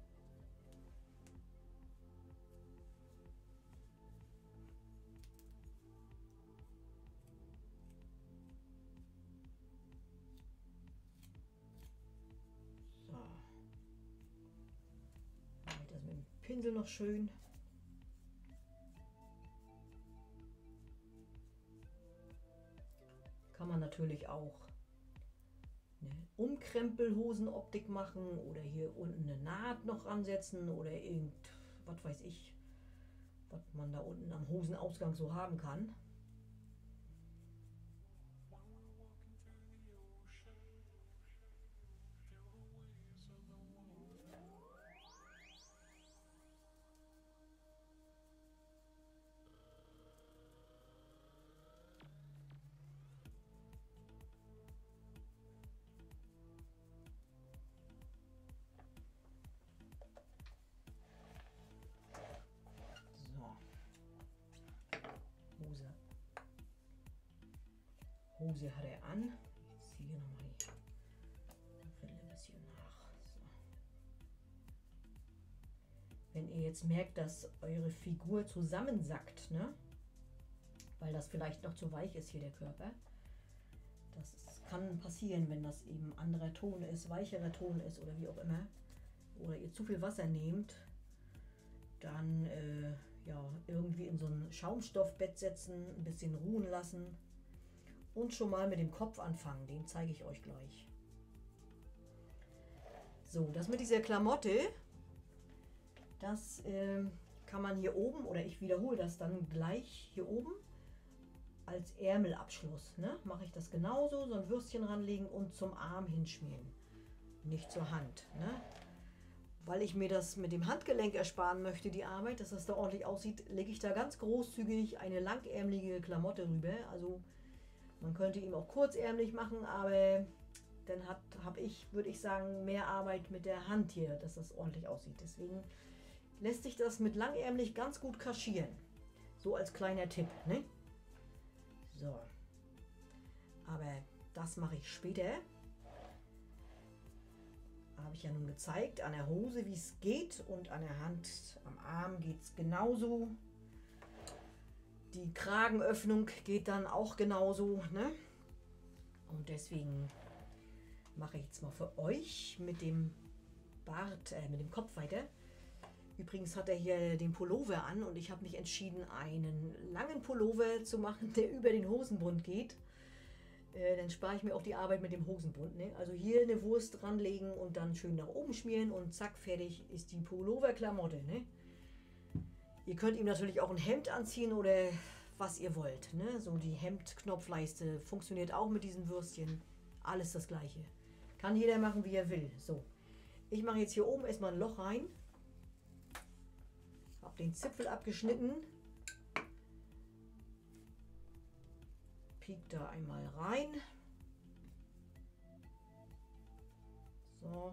So. Mache ich das mit dem Pinsel noch schön. Kann man natürlich auch eine Umkrempelhosenoptik machen oder hier unten eine Naht noch ansetzen oder was weiß ich, was man da unten am Hosenausgang so haben kann. Hose hat er an. Ich ziehe hier nochmal die Rille ein bisschen nach. So. wenn ihr jetzt merkt, dass eure Figur zusammensackt, ne? Weil das vielleicht noch zu weich ist hier, der Körper. Kann passieren, wenn das eben anderer Ton ist, weicherer Ton ist oder wie auch immer. Oder ihr zu viel Wasser nehmt, dann ja, irgendwie in so ein Schaumstoffbett setzen, ein bisschen ruhen lassen und schon mal mit dem Kopf anfangen. Den zeige ich euch gleich. So, das mit dieser Klamotte, das kann man hier oben, oder ich wiederhole das dann gleich hier oben, als Ärmelabschluss. Ne? Mache ich das genauso, so ein Würstchen ranlegen und zum Arm hinschmieren. Nicht zur Hand. Ne? Weil ich mir das mit dem Handgelenk ersparen möchte, die Arbeit, dass das da ordentlich aussieht, lege ich da ganz großzügig eine langärmelige Klamotte rüber. Also man könnte ihn auch kurzärmlich machen, aber dann habe ich, würde ich sagen, mehr Arbeit mit der Hand hier, dass das ordentlich aussieht. Deswegen lässt sich das mit langärmlich ganz gut kaschieren. So als kleiner Tipp. Ne? So. Aber das mache ich später. Habe ich ja nun gezeigt, an der Hose, wie es geht, und an der Hand, am Arm geht es genauso. Die Kragenöffnung geht dann auch genauso, ne? Und deswegen mache ich jetzt mal für euch mit dem Bart, mit dem Kopf weiter. Übrigens hat er hier den Pullover an und ich habe mich entschieden, einen langen Pullover zu machen, der über den Hosenbund geht. Dann spare ich mir auch die Arbeit mit dem Hosenbund. Ne? Also hier eine Wurst dranlegen und dann schön nach oben schmieren und zack, fertig ist die Pullover-Klamotte. Ne? Ihr könnt ihm natürlich auch ein Hemd anziehen oder was ihr wollt. Ne? So die Hemdknopfleiste funktioniert auch mit diesen Würstchen. Alles das gleiche. Kann jeder machen, wie er will. So, ich mache jetzt hier oben erstmal ein Loch rein. Habe den Zipfel abgeschnitten. Piek da einmal rein. So.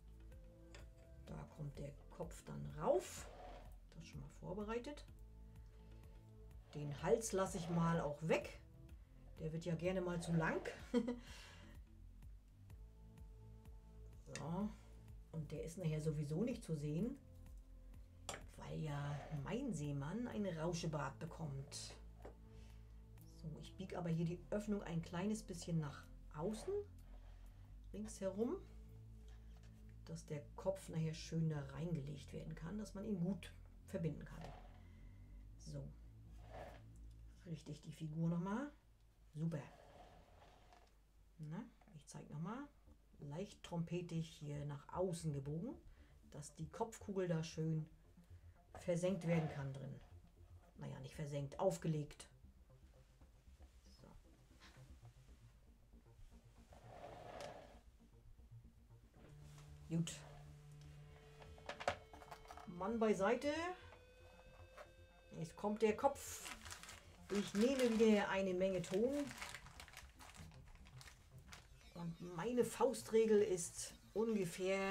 Da kommt der Kopf dann rauf. Das schon mal vorbereitet. Den Hals lasse ich mal auch weg. Der wird ja gerne mal zu lang. So. Und der ist nachher sowieso nicht zu sehen, weil ja mein Seemann einen Rauschebart bekommt. So, ich biege aber hier die Öffnung ein kleines bisschen nach außen, ringsherum, dass der Kopf nachher schön da reingelegt werden kann, dass man ihn gut verbinden kann. So, richte ich die Figur nochmal. Super. Na, ich zeige nochmal. Leicht trompetig hier nach außen gebogen, dass die Kopfkugel da schön versenkt werden kann drin. Naja, nicht versenkt, aufgelegt. So. Gut. Mann beiseite. Jetzt kommt der Kopf. Ich nehme wieder eine Menge Ton. Und meine Faustregel ist ungefähr,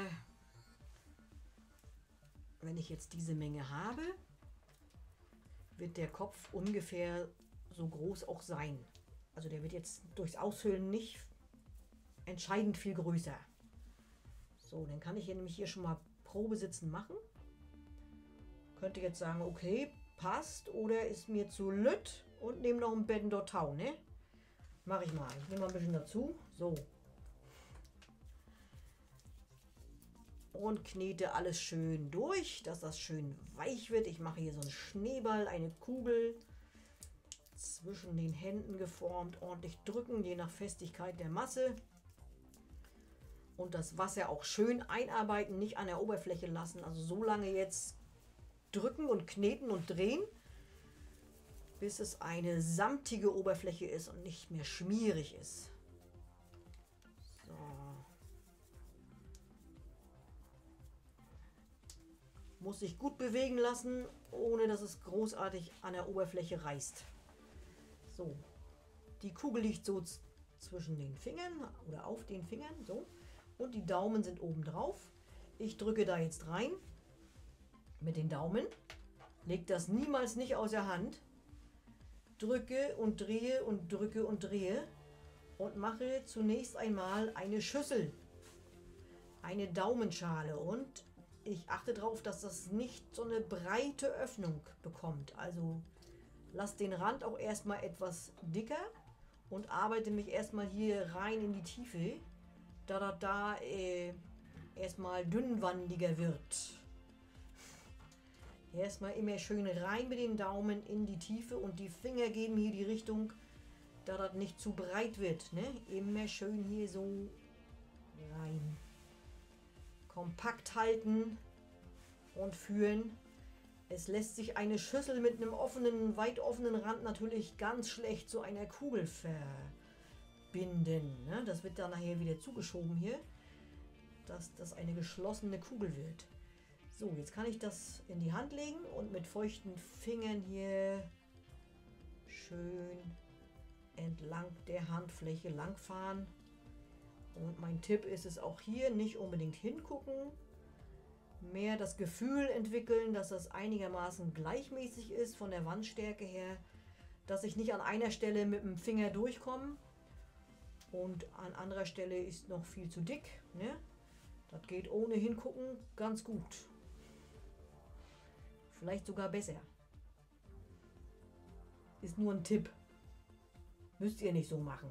wenn ich jetzt diese Menge habe, wird der Kopf ungefähr so groß auch sein. Also der wird jetzt durchs Aushöhlen nicht entscheidend viel größer. So, dann kann ich hier nämlich hier schon mal Probesitzen machen. Könnte jetzt sagen, okay, passt oder ist mir zu lütt und nehme noch ein Beddendorf Tau, ne? Mache ich mal. Ich nehme mal ein bisschen dazu. So. Und knete alles schön durch, dass das schön weich wird. Ich mache hier so einen Schneeball, eine Kugel zwischen den Händen geformt, ordentlich drücken, je nach Festigkeit der Masse. Und das Wasser auch schön einarbeiten, nicht an der Oberfläche lassen. Also so lange jetzt drücken und kneten und drehen, bis es eine samtige Oberfläche ist und nicht mehr schmierig ist. So. Muss sich gut bewegen lassen, ohne dass es großartig an der Oberfläche reißt. So, die Kugel liegt so zwischen den Fingern oder auf den Fingern, so. Und die Daumen sind oben drauf. Ich drücke da jetzt rein mit den Daumen. Legt das niemals nicht aus der Hand. Drücke und drehe und drücke und drehe. Und mache zunächst einmal eine Schüssel. Eine Daumenschale und ich achte darauf, dass das nicht so eine breite Öffnung bekommt. Also lasse den Rand auch erstmal etwas dicker und arbeite mich erstmal hier rein in die Tiefe, da das da erstmal dünnwandiger wird. Erstmal immer schön rein mit den Daumen in die Tiefe und die Finger geben hier die Richtung, da das nicht zu breit wird. Ne? Immer schön hier so rein. Kompakt halten und führen. Es lässt sich eine Schüssel mit einem offenen, weit offenen Rand natürlich ganz schlecht zu einer Kugel verbinden. Ne? Das wird dann nachher wieder zugeschoben hier, dass das eine geschlossene Kugel wird. So, jetzt kann ich das in die Hand legen und mit feuchten Fingern hier schön entlang der Handfläche langfahren. Und mein Tipp ist es auch hier, nicht unbedingt hingucken, mehr das Gefühl entwickeln, dass das einigermaßen gleichmäßig ist von der Wandstärke her, dass ich nicht an einer Stelle mit dem Finger durchkomme und an anderer Stelle ist noch viel zu dick. Ne? Das geht ohne hingucken ganz gut. Vielleicht sogar besser. Ist nur ein Tipp. Müsst ihr nicht so machen.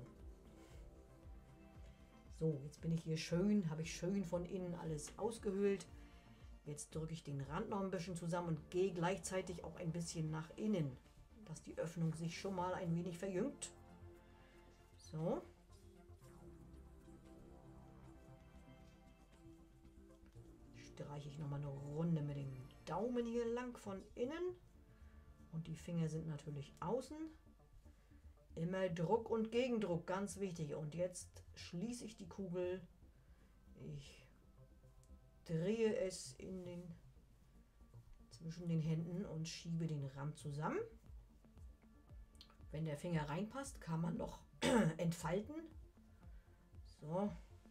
So, jetzt bin ich hier schön, habe ich schön von innen alles ausgehöhlt. Jetzt drücke ich den Rand noch ein bisschen zusammen und gehe gleichzeitig auch ein bisschen nach innen, dass die Öffnung sich schon mal ein wenig verjüngt. So. Streiche ich nochmal eine Runde mit dem Daumen hier lang von innen. Und die Finger sind natürlich außen. Immer Druck und Gegendruck, ganz wichtig. Und jetzt schließe ich die Kugel. Ich drehe es zwischen den Händen und schiebe den Rand zusammen. Wenn der Finger reinpasst, kann man noch entfalten. So.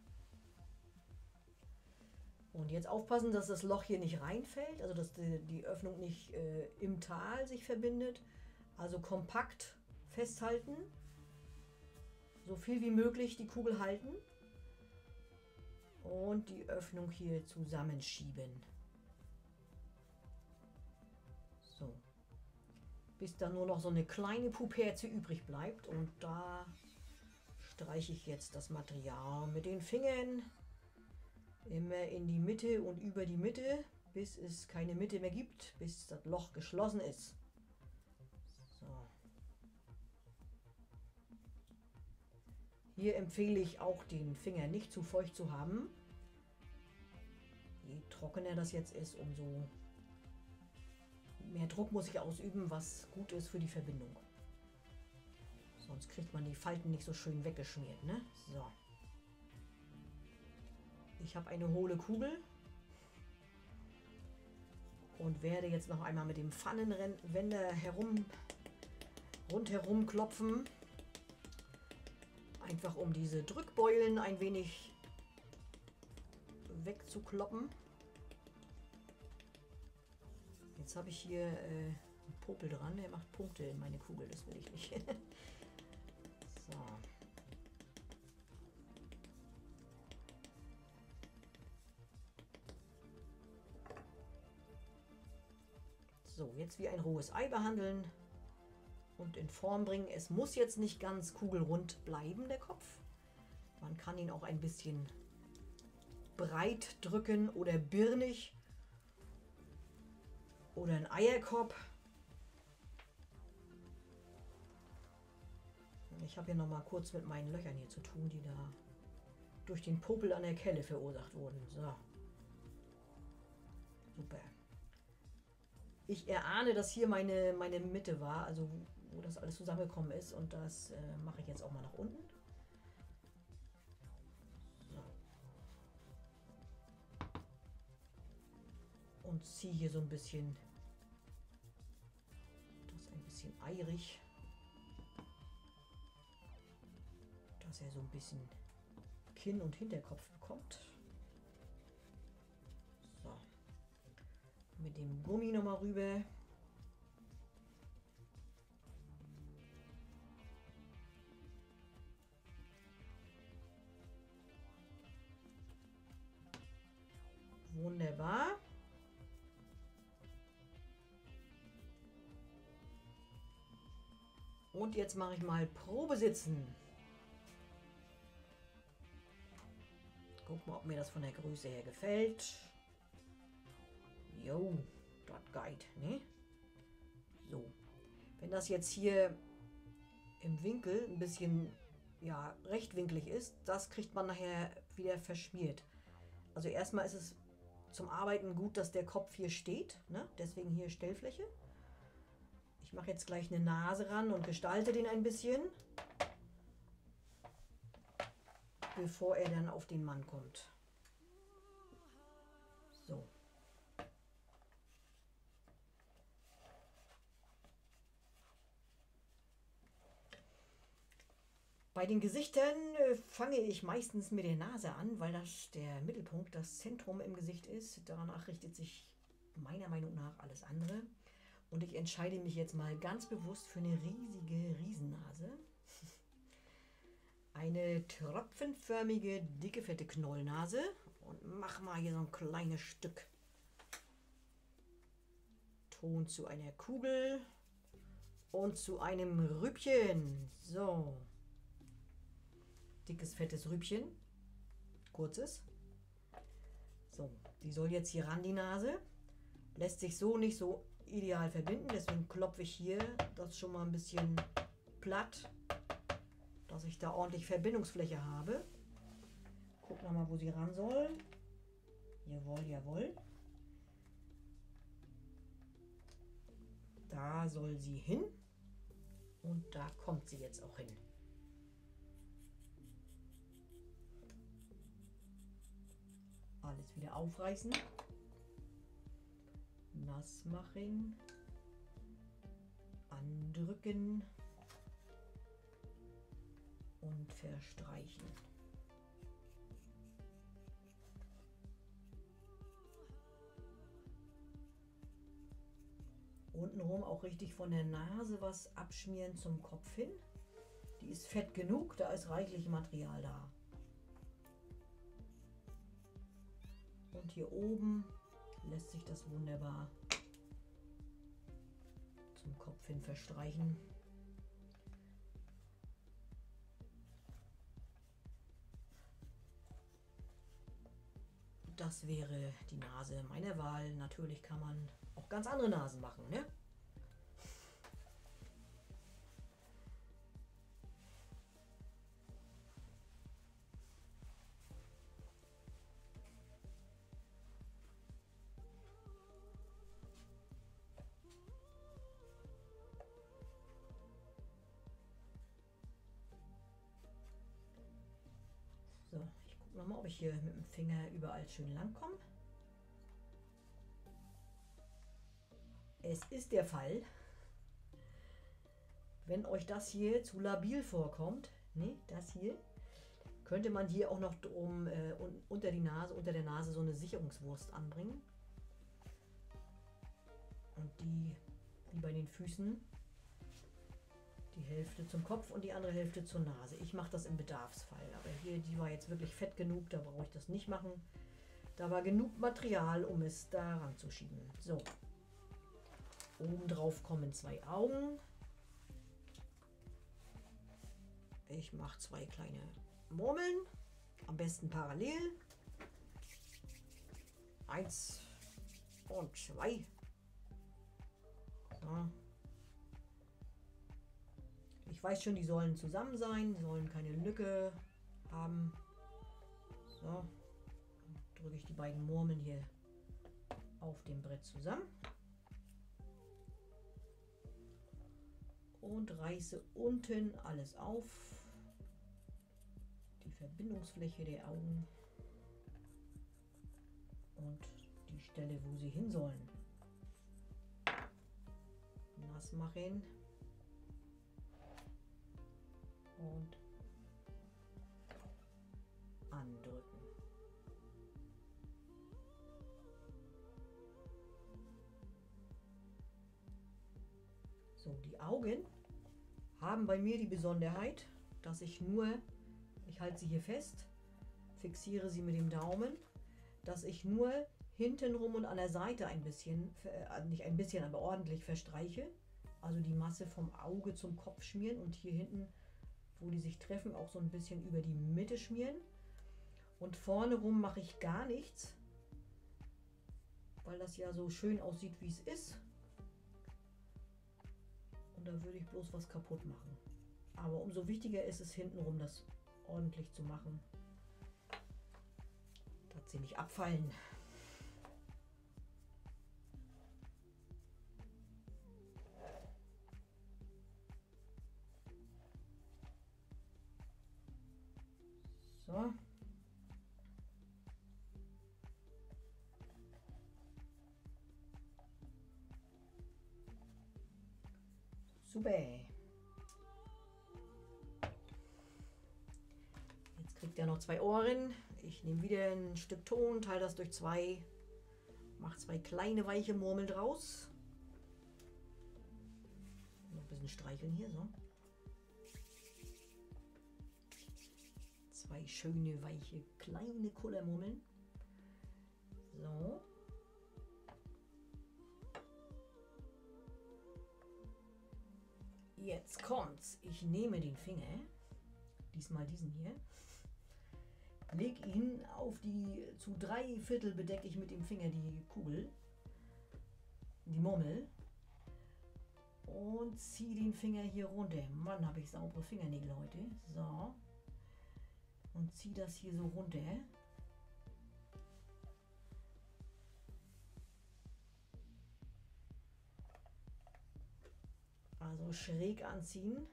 Und jetzt aufpassen, dass das Loch hier nicht reinfällt, also dass die Öffnung nicht im Tal sich verbindet. Also kompakt festhalten, so viel wie möglich die Kugel halten und die Öffnung hier zusammenschieben. So, bis dann nur noch so eine kleine Puperze übrig bleibt und da streiche ich jetzt das Material mit den Fingern immer in die Mitte und über die Mitte, bis es keine Mitte mehr gibt, bis das Loch geschlossen ist. So. Hier empfehle ich auch, den Finger nicht zu feucht zu haben. Je trockener das jetzt ist, umso mehr Druck muss ich ausüben, was gut ist für die Verbindung. Sonst kriegt man die Falten nicht so schön weggeschmiert, ne? So. Ich habe eine hohle Kugel und werde jetzt noch einmal mit dem Pfannenwender rundherum klopfen. Einfach um diese Drückbeulen ein wenig wegzukloppen. Jetzt habe ich hier einen Popel dran, der macht Punkte in meine Kugel, das will ich nicht. So. So, jetzt wie ein rohes Ei behandeln und in Form bringen. Es muss jetzt nicht ganz kugelrund bleiben, der Kopf. Man kann ihn auch ein bisschen breit drücken oder birnig oder ein Eierkopf. Ich habe hier noch mal kurz mit meinen Löchern hier zu tun, die da durch den Popel an der Kelle verursacht wurden. So. Super. Ich erahne, dass hier meine Mitte war, also wo das alles zusammengekommen ist, und das mache ich jetzt auch mal nach unten. So. Und ziehe hier so ein bisschen, das ein bisschen eirig, dass er so ein bisschen Kinn und Hinterkopf bekommt. So. Mit dem Gummi nochmal rüber. Wunderbar. Und jetzt mache ich mal Probesitzen. Guck mal, ob mir das von der Größe her gefällt. Jo, das geht, ne? So. Wenn das jetzt hier im Winkel ein bisschen, ja, rechtwinklig ist, das kriegt man nachher wieder verschmiert. Also erstmal ist es zum Arbeiten gut, dass der Kopf hier steht, ne? Deswegen hier Stellfläche. Ich mache jetzt gleich eine Nase ran und gestalte den ein bisschen, bevor er dann auf den Mann kommt. So. Bei den Gesichtern fange ich meistens mit der Nase an, weil das der Mittelpunkt, das Zentrum im Gesicht ist. Danach richtet sich meiner Meinung nach alles andere. Und ich entscheide mich jetzt mal ganz bewusst für eine riesige Riesennase. Eine tröpfchenförmige, dicke, fette Knollnase. Und mach mal hier so ein kleines Stück Ton zu einer Kugel und zu einem Rübchen. So. Dickes, fettes Rübchen. Kurzes. So, die soll jetzt hier ran, die Nase. Lässt sich so nicht so ideal verbinden, deswegen klopfe ich hier das schon mal ein bisschen platt, dass ich da ordentlich Verbindungsfläche habe. Gucken wir mal, wo sie ran soll. Jawohl, jawohl. Da soll sie hin. Und da kommt sie jetzt auch hin. Alles wieder aufreißen. Nass machen. Andrücken. Und verstreichen. Untenrum auch richtig von der Nase was abschmieren zum Kopf hin. Die ist fett genug, da ist reichlich Material da. Und hier oben lässt sich das wunderbar zum Kopf hin verstreichen. Das wäre die Nase meiner Wahl. Natürlich kann man auch ganz andere Nasen machen, ne? So, ich gucke nochmal, ob ich hier mit dem Finger überall schön lang komme. Es ist der Fall. Wenn euch das hier zu labil vorkommt, ne, das hier, könnte man hier auch noch drum, unter der Nase so eine Sicherungswurst anbringen. Und die, wie bei den Füßen, die Hälfte zum Kopf und die andere Hälfte zur Nase. Ich mache das im Bedarfsfall. Aber hier, die war jetzt wirklich fett genug, da brauche ich das nicht machen. Da war genug Material, um es da ranzuschieben. So. Oben drauf kommen zwei Augen. Ich mache zwei kleine Murmeln. Am besten parallel. 1 und 2. So. Ich weiß schon, die sollen zusammen sein, die sollen keine Lücke haben. So, dann drücke ich die beiden Murmeln hier auf dem Brett zusammen und reiße unten alles auf, die Verbindungsfläche der Augen und die Stelle, wo sie hin sollen. Nass machen. Und andrücken. So, die Augen haben bei mir die Besonderheit, dass ich halte sie hier fest, fixiere sie mit dem Daumen, dass ich nur hintenrum und an der Seite ein bisschen, nicht ein bisschen, aber ordentlich verstreiche. Also die Masse vom Auge zum Kopf schmieren und hier hinten, wo die sich treffen, auch so ein bisschen über die Mitte schmieren. Und vorne rum mache ich gar nichts, weil das ja so schön aussieht, wie es ist. Und da würde ich bloß was kaputt machen. Aber umso wichtiger ist es hintenrum, das ordentlich zu machen, dass sie nicht abfallen. So. Super. Jetzt kriegt er noch 2 Ohren. Ich nehme wieder ein Stück Ton, teile das durch 2, mache 2 kleine weiche Murmeln draus. Noch ein bisschen streicheln hier, so. 2 schöne weiche kleine Kullermurmeln. So. Jetzt kommt's. Ich nehme den Finger, diesmal diesen hier, leg ihn auf die, zu 3/4 bedecke ich mit dem Finger die Kugel, die Murmel, und ziehe den Finger hier runter. Mann, habe ich saubere Fingernägel heute. So. Und ziehe das hier so runter. Also schräg anziehen.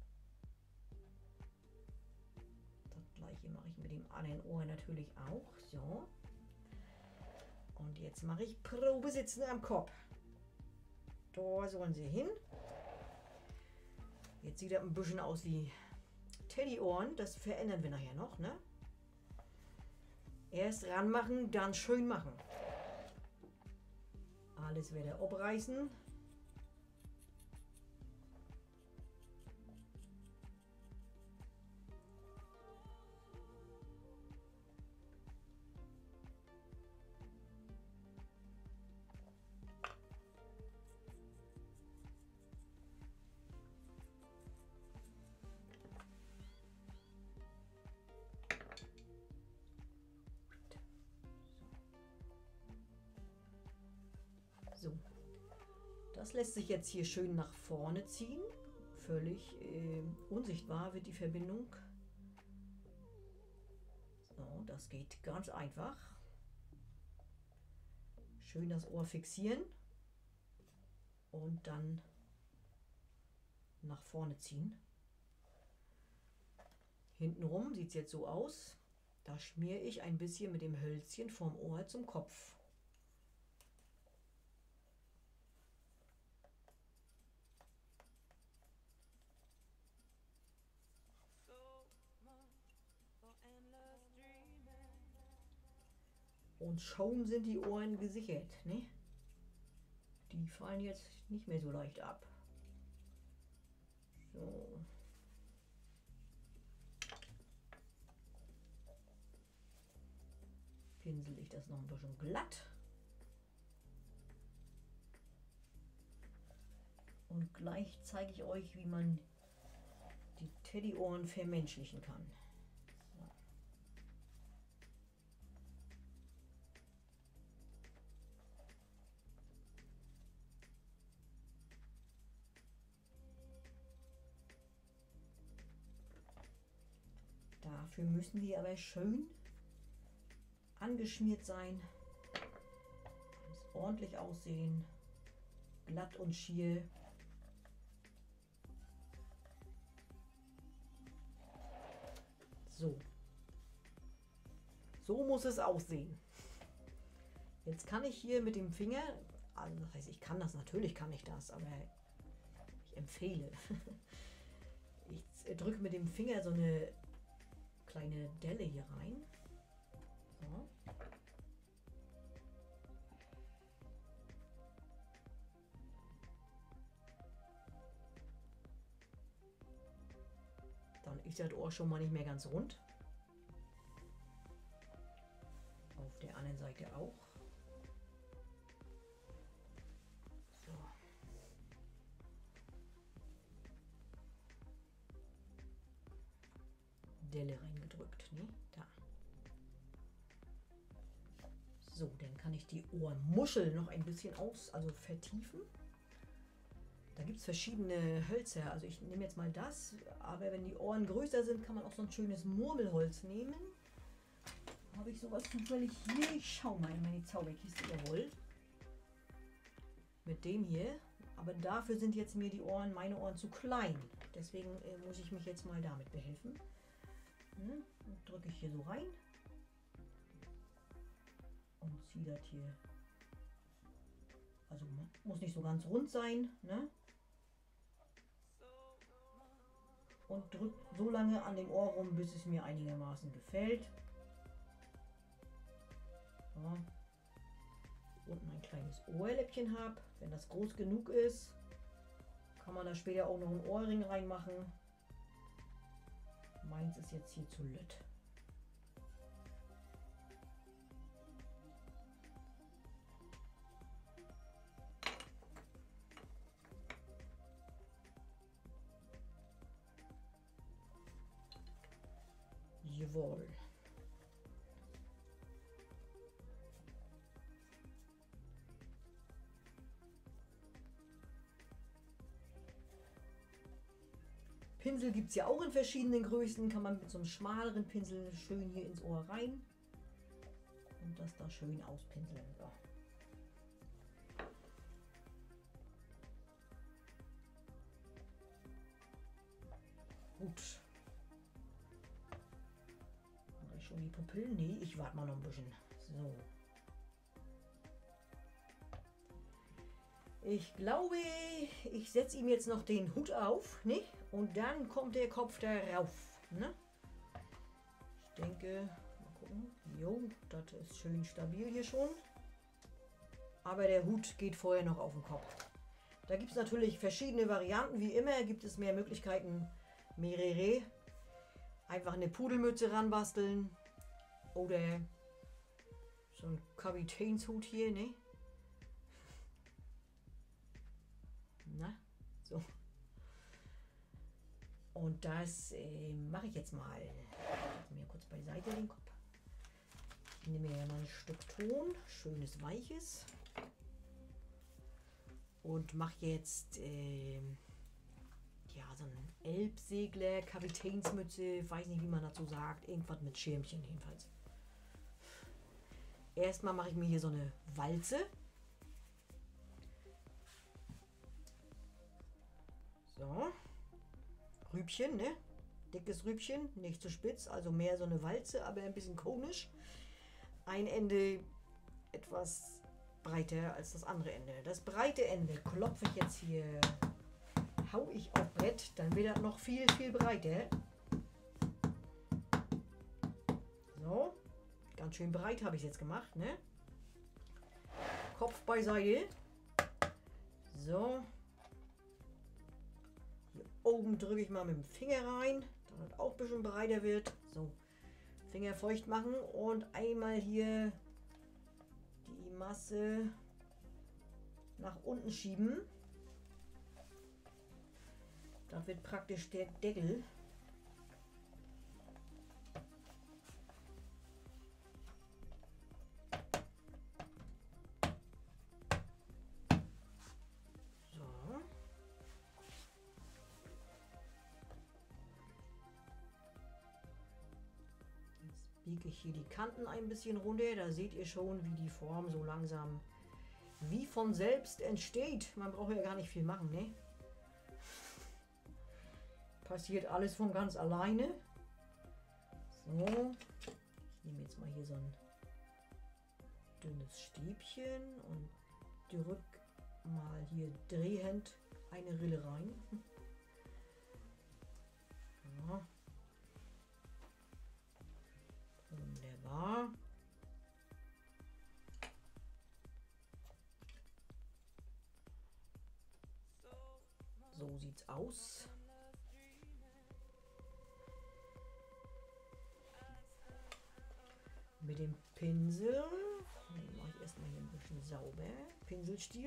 Das gleiche mache ich mit dem anderen Ohr natürlich auch. So. Und jetzt mache ich Probesitzen am Kopf. Da sollen sie hin. Jetzt sieht er ein bisschen aus wie Teddyohren. Das verändern wir nachher noch, ne? Erst ranmachen, dann schön machen. Alles wieder abreißen. So, das lässt sich jetzt hier schön nach vorne ziehen. Völlig unsichtbar wird die Verbindung. So, das geht ganz einfach. Schön das Ohr fixieren und dann nach vorne ziehen. Hintenrum sieht es jetzt so aus. Da schmiere ich ein bisschen mit dem Hölzchen vom Ohr zum Kopf. Und schon sind die Ohren gesichert, ne? Die fallen jetzt nicht mehr so leicht ab. So. Pinsel ich das noch ein bisschen glatt. Und gleich zeige ich euch, wie man die Teddyohren vermenschlichen kann. So. Dafür müssen die aber schön angeschmiert sein, alles ordentlich aussehen, glatt und schier. So. So muss es aussehen. Jetzt kann ich hier mit dem Finger, also das heißt, ich kann das, natürlich kann ich das, aber ich empfehle. Ich drücke mit dem Finger so eine kleine Delle hier rein. So. Dann ist das Ohr schon mal nicht mehr ganz rund. Auf der anderen Seite auch. So. Delle reingedrückt. Ne? Da. So, dann kann ich die Ohrmuschel noch ein bisschen also vertiefen. Da gibt es verschiedene Hölzer. Also ich nehme jetzt mal das, aber wenn die Ohren größer sind, kann man auch so ein schönes Murmelholz nehmen. Habe ich sowas zufällig hier? Ich schau mal in meine Zauberkiste, ihr wollt. Mit dem hier. Aber dafür sind jetzt mir die Ohren, meine Ohren zu klein. Deswegen muss ich mich jetzt mal damit behelfen. Und drücke ich hier so rein. Und ziehe das hier. Also muss nicht so ganz rund sein. Ne? Und drückt so lange an dem Ohr rum, bis es mir einigermaßen gefällt. So. Unten ein kleines Ohrläppchen habe. Wenn das groß genug ist, kann man da später auch noch einen Ohrring reinmachen. Meins ist jetzt hier zu lütt. Jawohl. Pinsel gibt es ja auch in verschiedenen Größen. Kann man mit so einem schmaleren Pinsel schön hier ins Ohr rein und das da schön auspinseln. So. Gut. Mache ich schon die Pupillen? Nee, ich warte mal noch ein bisschen. So. Ich glaube, ich setze ihm jetzt noch den Hut auf, ne? Und dann kommt der Kopf darauf. Ne? Ich denke, mal gucken. Jo, das ist schön stabil hier schon. Aber der Hut geht vorher noch auf den Kopf. Da gibt es natürlich verschiedene Varianten. Wie immer gibt es mehr Möglichkeiten. Mehrere. Einfach eine Pudelmütze ranbasteln. Oder so ein Kapitänshut hier, ne? Na, so. Und das mache ich jetzt mal. Ich mir kurz beiseite den Kopf. Ich nehme mir ja mal ein Stück Ton, schönes weiches. Und mache jetzt ja, so einen Elbsegler, Kapitänsmütze, weiß nicht, wie man dazu sagt. Irgendwas mit Schirmchen jedenfalls. Erstmal mache ich mir hier so eine Walze. So. Rübchen, ne? Dickes Rübchen, nicht zu spitz, also mehr so eine Walze, aber ein bisschen konisch. Ein Ende etwas breiter als das andere Ende. Das breite Ende klopfe ich jetzt hier, hau ich auf Brett, dann wird das noch viel, viel breiter. So, ganz schön breit habe ich es jetzt gemacht, ne? Kopf beiseite. So. Hier oben drücke ich mal mit dem Finger rein, damit es auch ein bisschen breiter wird. So, Finger feucht machen und einmal hier die Masse nach unten schieben. Das wird praktisch der Deckel. So. Jetzt biege ich hier die Kanten ein bisschen runter. Da seht ihr schon, wie die Form so langsam wie von selbst entsteht. Man braucht ja gar nicht viel machen, ne? Passiert alles von ganz alleine. So, ich nehme jetzt mal hier so ein dünnes Stäbchen und drück mal hier drehend eine Rille rein. Ja. Wunderbar. So sieht's aus. Mit dem Pinsel mache ich erstmal hier ein bisschen sauber. Pinselstiel.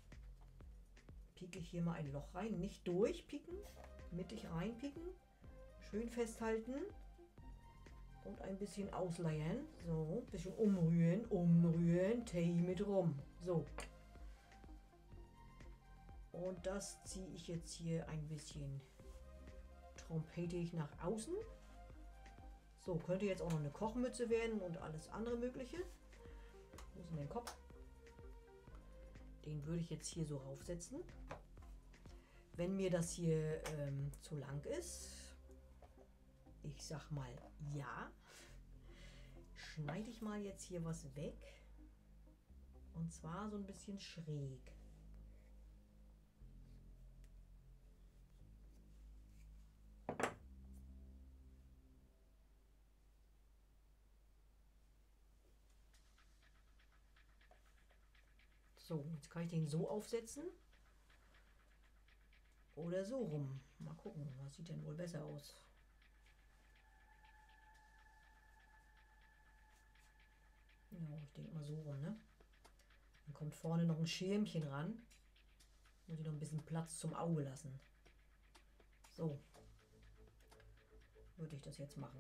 Pieke ich hier mal ein Loch rein. Nicht durchpieken, mittig reinpieken. Schön festhalten und ein bisschen ausleiern. So, ein bisschen umrühren, umrühren, Tee mit rum. So. Und das ziehe ich jetzt hier ein bisschen trompetig nach außen. So, könnte jetzt auch noch eine Kochmütze werden und alles andere mögliche. Wo ist denn mein Kopf? Den würde ich jetzt hier so raufsetzen. Wenn mir das hier zu lang ist, ich sag mal ja, schneide ich mal jetzt hier was weg. Und zwar so ein bisschen schräg. So, jetzt kann ich den so aufsetzen. Oder so rum. Mal gucken, was sieht denn wohl besser aus. Ja, ich denke mal so rum, ne? Dann kommt vorne noch ein Schirmchen ran. Muss ich noch ein bisschen Platz zum Auge lassen. So. Würde ich das jetzt machen.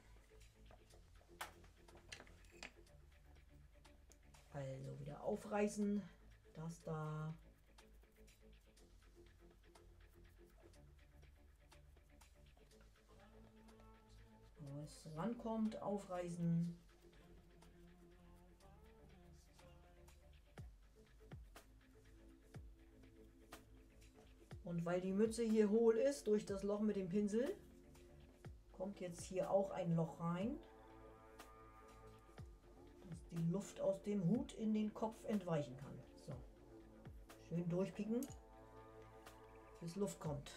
Also wieder aufreißen. Das da. Wo es rankommt, aufreißen. Und weil die Mütze hier hohl ist durch das Loch mit dem Pinsel, kommt jetzt hier auch ein Loch rein, dass die Luft aus dem Hut in den Kopf entweichen kann. So. Schön durchpieken, bis Luft kommt.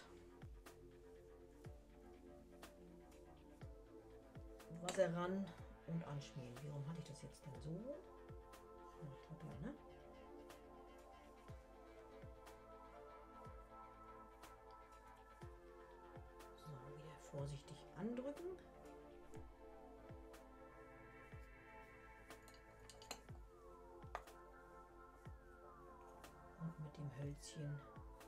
Wasser ran und anschmieren. Warum hatte ich das jetzt denn so? Ja, ich glaube ja, ne? So, wieder vorsichtig andrücken. Und mit dem Hölzchen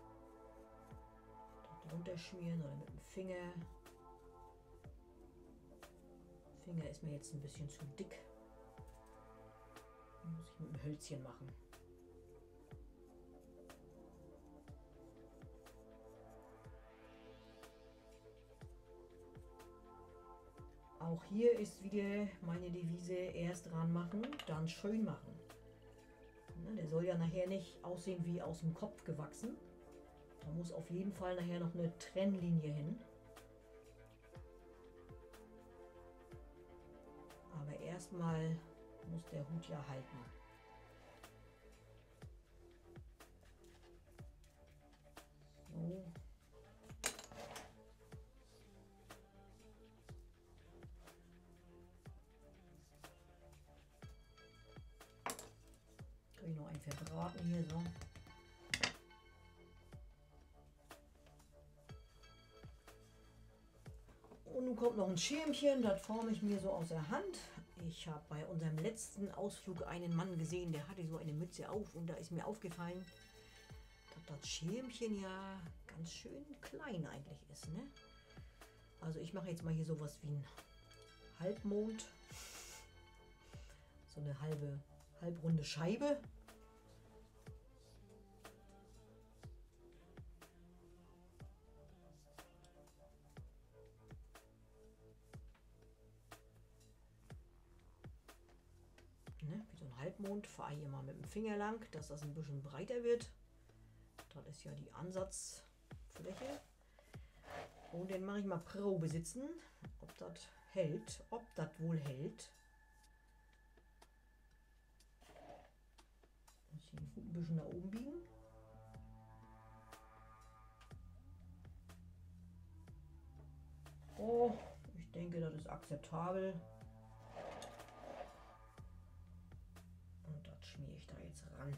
drunter schmieren oder mit dem Finger. Finger ist mir jetzt ein bisschen zu dick. Muss ich mit dem Hölzchen machen. Auch hier ist wieder meine Devise: erst ranmachen, dann schön machen. Der soll ja nachher nicht aussehen wie aus dem Kopf gewachsen. Da muss auf jeden Fall nachher noch eine Trennlinie hin. Aber erstmal muss der Hut ja halten. So. Kriege ich noch einen verbraten hier so. Und nun kommt noch ein Schirmchen, das forme ich mir so aus der Hand. Ich habe bei unserem letzten Ausflug einen Mann gesehen, der hatte so eine Mütze auf und da ist mir aufgefallen, dass das Schirmchen ja ganz schön klein eigentlich ist, ne? Also ich mache jetzt mal hier sowas wie ein Halbmond, so eine halbrunde Scheibe. Wie so ein Halbmond, fahre hier mal mit dem Finger lang, dass das ein bisschen breiter wird. Das ist ja die Ansatzfläche. Und dann mache ich mal Probe sitzen, ob das hält, ob das wohl hält. Muss ich den Hut ein bisschen nach oben biegen. Oh, ich denke, das ist akzeptabel. Und das schmiere ich da jetzt ran.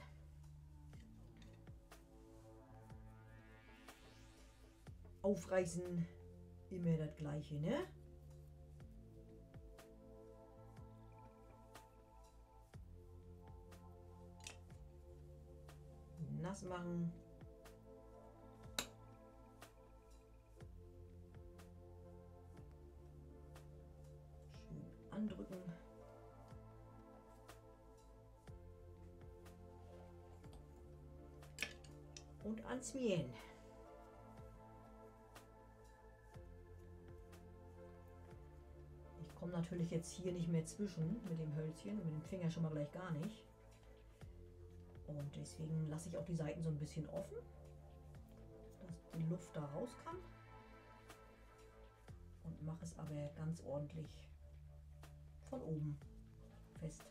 Aufreißen, immer das gleiche, ne? Nass machen. und ans Mähen. Ich komme natürlich jetzt hier nicht mehr zwischen mit dem Hölzchen und mit dem Finger schon mal gleich gar nicht. Und deswegen lasse ich auch die Seiten so ein bisschen offen, dass die Luft da raus kann. Und mache es aber ganz ordentlich von oben fest.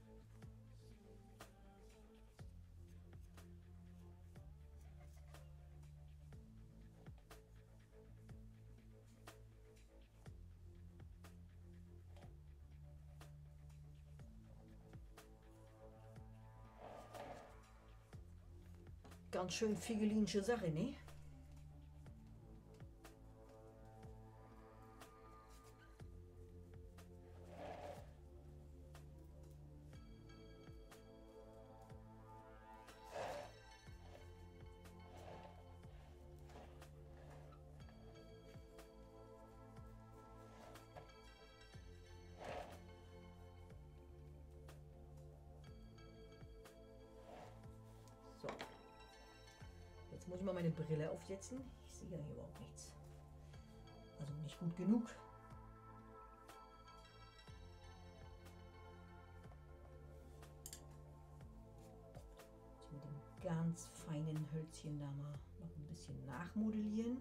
Ganz schön figelinische Sache, ne? So. Jetzt muss ich mal meine Brille aufsetzen. Ich sehe ja hier überhaupt nichts. Also nicht gut genug. Jetzt mit dem ganz feinen Hölzchen da mal noch ein bisschen nachmodellieren.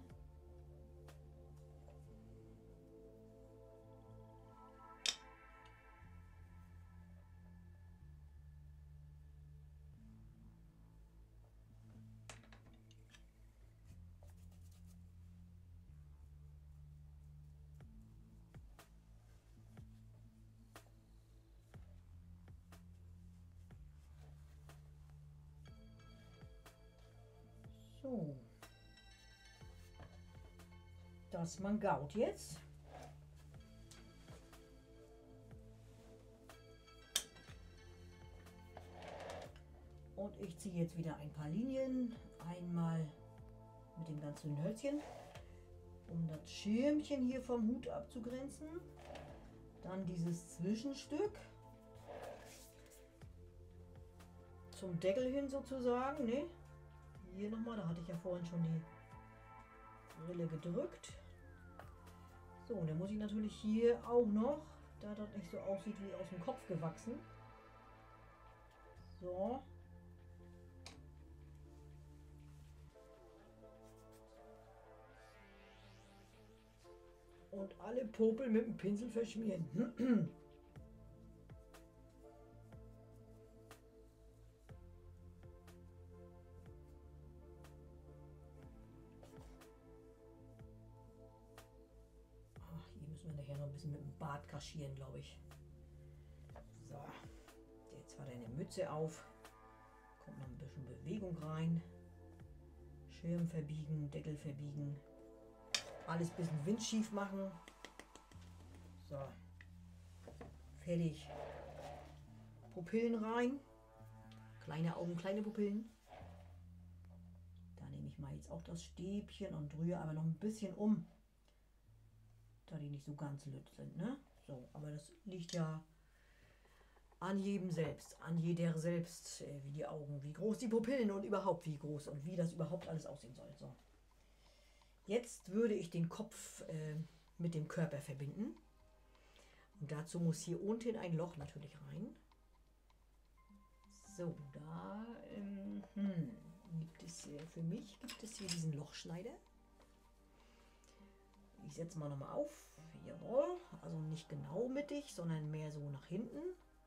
So, das Mangaut jetzt. Und ich ziehe jetzt wieder ein paar Linien. Einmal mit dem ganzen Hölzchen, um das Schirmchen hier vom Hut abzugrenzen. Dann dieses Zwischenstück zum Deckel hin sozusagen. Ne? Hier nochmal, da hatte ich ja vorhin schon die Brille gedrückt. So, und dann muss ich natürlich hier auch noch, da das nicht so aussieht wie aus dem Kopf gewachsen. So. Und alle Popel mit dem Pinsel verschmieren. Nachher noch ein bisschen mit dem Bart kaschieren, glaube ich. So, jetzt war deine Mütze auf. Kommt noch ein bisschen Bewegung rein. Schirm verbiegen, Deckel verbiegen. Alles ein bisschen windschief machen. So, fertig. Pupillen rein. Kleine Augen, kleine Pupillen. Da nehme ich mal jetzt auch das Stäbchen und rühre aber noch ein bisschen um. Da die nicht so ganz lütt sind, ne? So, aber das liegt ja an jedem selbst, an jeder selbst, wie die Augen, wie groß die Pupillen und überhaupt wie groß und wie das überhaupt alles aussehen soll. So. Jetzt würde ich den Kopf mit dem Körper verbinden. Und dazu muss hier unten ein Loch natürlich rein. So, da gibt es für mich hier diesen Lochschneider. Ich setze mal nochmal auf. Jawohl. Also nicht genau mittig, sondern mehr so nach hinten.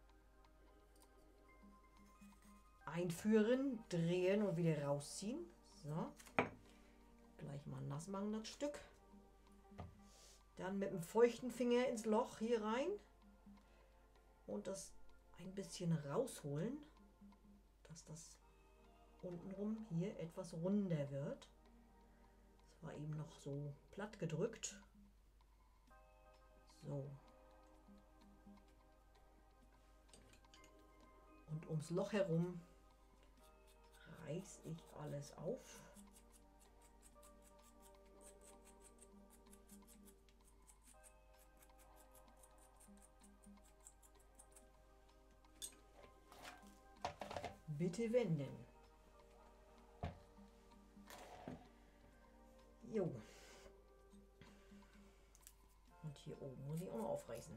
Einführen, drehen und wieder rausziehen. So. Gleich mal nass machen das Stück. Dann mit dem feuchten Finger ins Loch hier rein. Und das ein bisschen rausholen, dass das untenrum hier etwas runder wird. War eben noch so platt gedrückt. So. Und ums Loch herum reiße ich alles auf. Bitte wenden. Jo. Und hier oben muss ich auch noch aufreißen.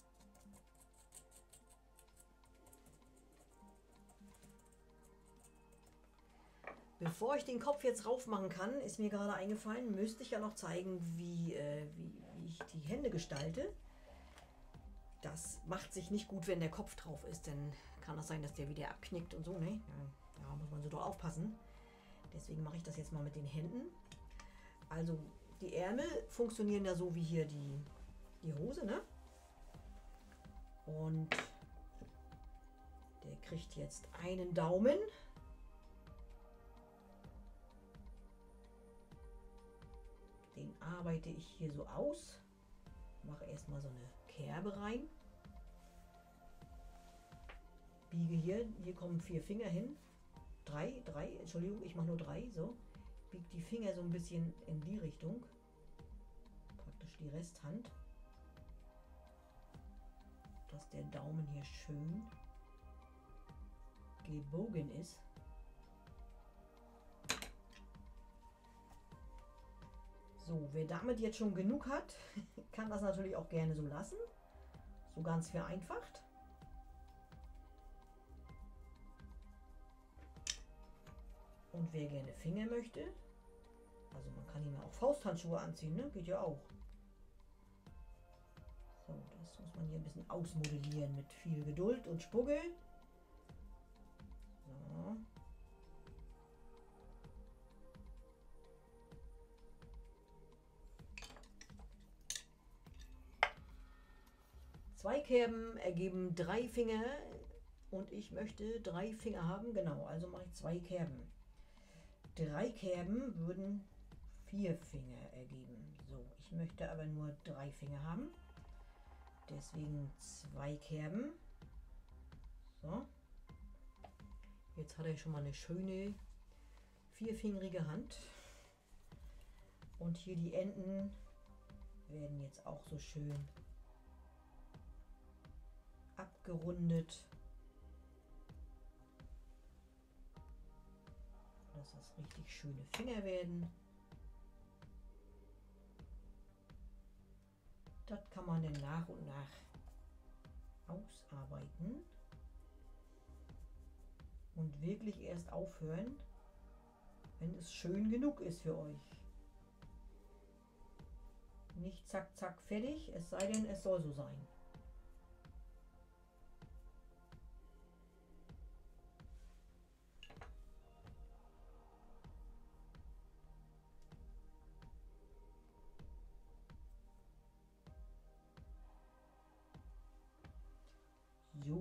Bevor ich den Kopf jetzt rauf machen kann, ist mir gerade eingefallen, müsste ich ja noch zeigen, wie ich die Hände gestalte. Das macht sich nicht gut, wenn der Kopf drauf ist, denn kann das sein, dass der wieder abknickt und so, ne? Da muss man so doch aufpassen. Deswegen mache ich das jetzt mal mit den Händen. Also die Ärmel funktionieren ja so wie hier die Hose, ne? Und der kriegt jetzt einen Daumen. Den arbeite ich hier so aus. Mache erstmal so eine Kerbe rein. Biege hier kommen 4 Finger hin. 3, Entschuldigung, ich mache nur 3, so. Biege die Finger so ein bisschen in die Richtung. Praktisch die Resthand. Dass der Daumen hier schön gebogen ist. So, wer damit jetzt schon genug hat, kann das natürlich auch gerne so lassen. So ganz vereinfacht. Und wer gerne Finger möchte, also man kann ihm auch Fausthandschuhe anziehen, ne? Geht ja auch. So, das muss man hier ein bisschen ausmodellieren mit viel Geduld und Spucke. So. Zwei Kerben ergeben 3 Finger und ich möchte 3 Finger haben, genau, also mache ich 2 Kerben. 3 Kerben würden 4 Finger ergeben. So, ich möchte aber nur 3 Finger haben, deswegen 2 Kerben. So, jetzt hat er schon mal eine schöne 4-fingerige Hand und hier die Enden werden jetzt auch so schön abgerundet, dass das richtig schöne Finger werden. Das kann man dann nach und nach ausarbeiten und wirklich erst aufhören, wenn es schön genug ist für euch. Nicht zack, zack, fertig, es sei denn, es soll so sein. So.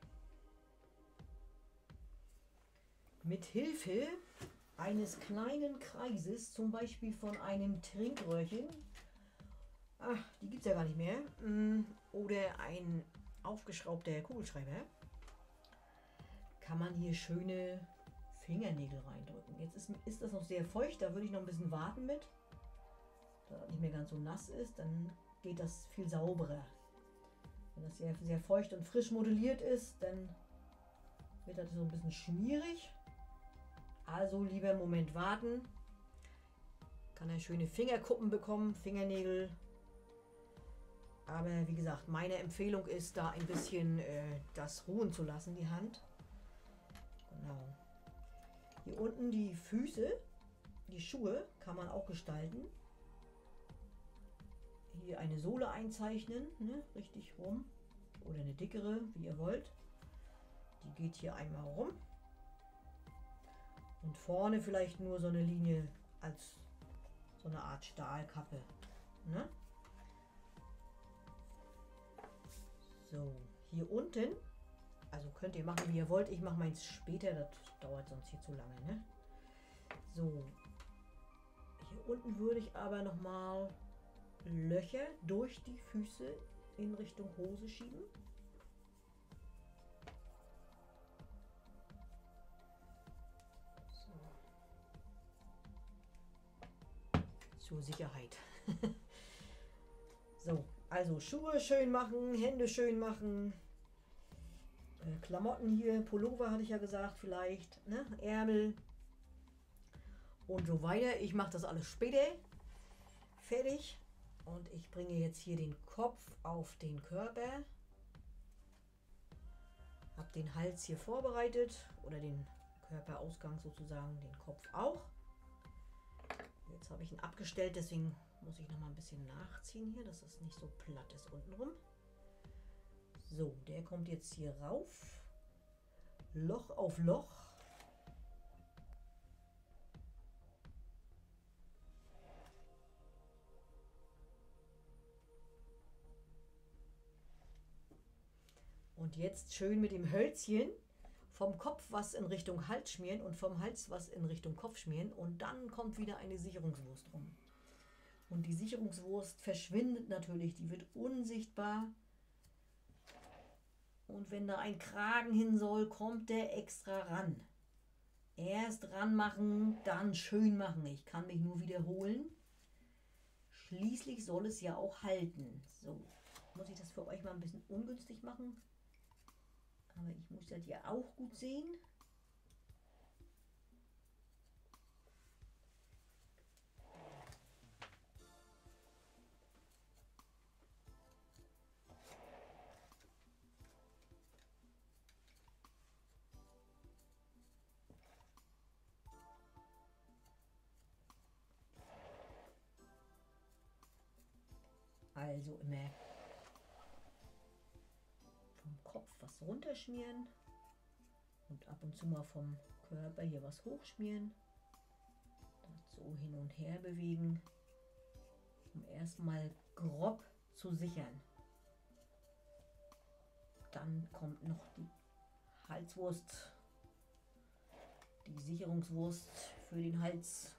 Mit Hilfe eines kleinen Kreises, zum Beispiel von einem Trinkröhrchen, die gibt es ja gar nicht mehr, oder ein aufgeschraubter Kugelschreiber, kann man hier schöne Fingernägel reindrücken. Jetzt ist das noch sehr feucht, da würde ich noch ein bisschen warten mit, da das nicht mehr ganz so nass ist, dann geht das viel sauberer. Wenn das sehr, sehr feucht und frisch modelliert ist, dann wird das so ein bisschen schmierig. Also lieber einen Moment warten. Kann er schöne Fingerkuppen bekommen, Fingernägel. Aber wie gesagt, meine Empfehlung ist, da ein bisschen das ruhen zu lassen, die Hand. Genau. Hier unten die Füße, die Schuhe kann man auch gestalten. Hier eine Sohle einzeichnen, ne, richtig rum. Oder eine dickere, wie ihr wollt. Die geht hier einmal rum. Und vorne vielleicht nur so eine Linie als so eine Art Stahlkappe. Ne? So, hier unten, also könnt ihr machen, wie ihr wollt. Ich mache meins später, das dauert sonst hier zu lange. Ne? So, hier unten würde ich aber noch mal Löcher durch die Füße in Richtung Hose schieben. So. Zur Sicherheit. So, also Schuhe schön machen, Hände schön machen, Klamotten hier, Pullover hatte ich ja gesagt vielleicht, ne? Ärmel und so weiter. Ich mache das alles später. fertig. Und ich bringe jetzt hier den Kopf auf den Körper. Habe den Hals hier vorbereitet oder den Körperausgang sozusagen, den Kopf auch. Jetzt habe ich ihn abgestellt, deswegen muss ich noch mal ein bisschen nachziehen hier, dass es nicht so platt ist untenrum. So, der kommt jetzt hier rauf. Loch auf Loch. Und jetzt schön mit dem Hölzchen vom Kopf was in Richtung Hals schmieren und vom Hals was in Richtung Kopf schmieren. Und dann kommt wieder eine Sicherungswurst rum. Und die Sicherungswurst verschwindet natürlich, die wird unsichtbar. Und wenn da ein Kragen hin soll, kommt der extra ran. Erst ranmachen, dann schön machen. Ich kann mich nur wiederholen. Schließlich soll es ja auch halten. So, muss ich das für euch mal ein bisschen ungünstig machen. Aber ich muss das ja auch gut sehen. Also immer vom Kopf was runterschmieren und ab und zu mal vom Körper hier was hochschmieren. Das so hin und her bewegen, um erstmal grob zu sichern. Dann kommt noch die Halswurst, die Sicherungswurst für den Hals.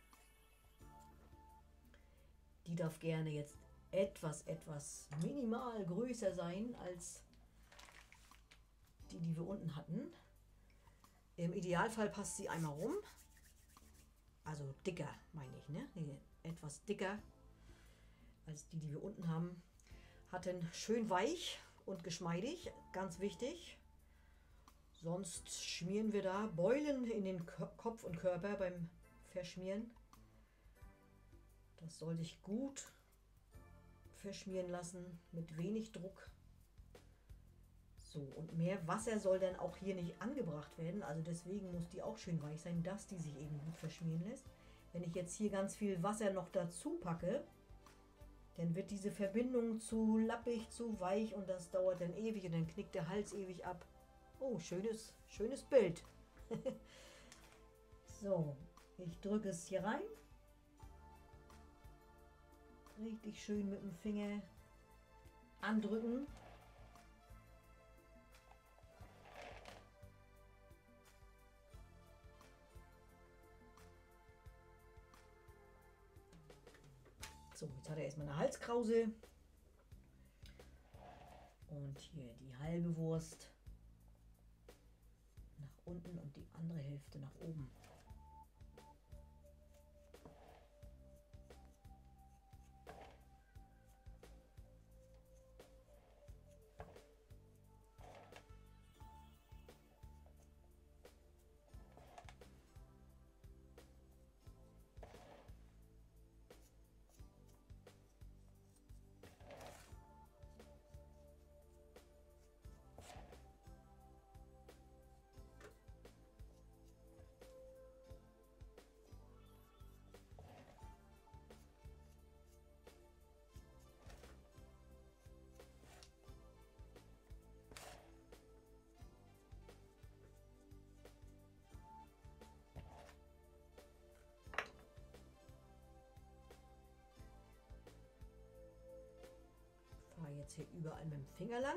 Die darf gerne jetzt etwas minimal größer sein als die wir unten hatten. Im Idealfall passt sie einmal rum. Also dicker, meine ich, ne? Etwas dicker als die wir unten haben. Hatten schön weich und geschmeidig, ganz wichtig. Sonst schmieren wir da Beulen in den Kopf und Körper beim Verschmieren. Das soll sich gut verschmieren lassen mit wenig Druck. So, und mehr Wasser soll dann auch hier nicht angebracht werden. Also deswegen muss die auch schön weich sein, dass die sich eben gut verschmieren lässt. Wenn ich jetzt hier ganz viel Wasser noch dazu packe, dann wird diese Verbindung zu lappig, zu weich und das dauert dann ewig und dann knickt der Hals ewig ab. Oh, schönes Bild. So, ich drücke es hier rein. Richtig schön mit dem Finger andrücken. So, jetzt hat er erstmal eine Halskrause. Und hier die halbe Wurst nach unten und die andere Hälfte nach oben. Fahre jetzt hier überall mit dem Finger lang.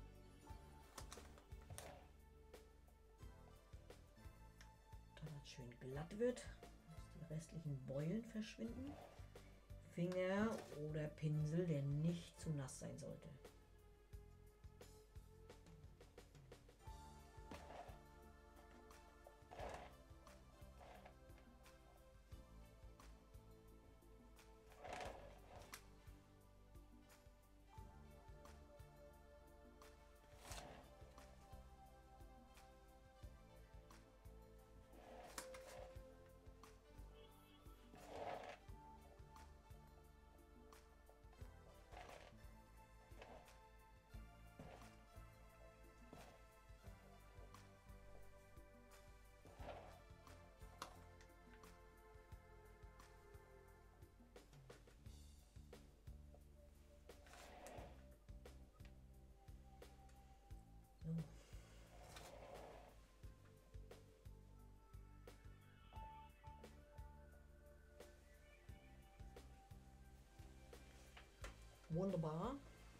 Damit das schön glatt wird, dass die restlichen Beulen verschwinden. Finger oder Pinsel, der nicht zu nass sein sollte. Wunderbar.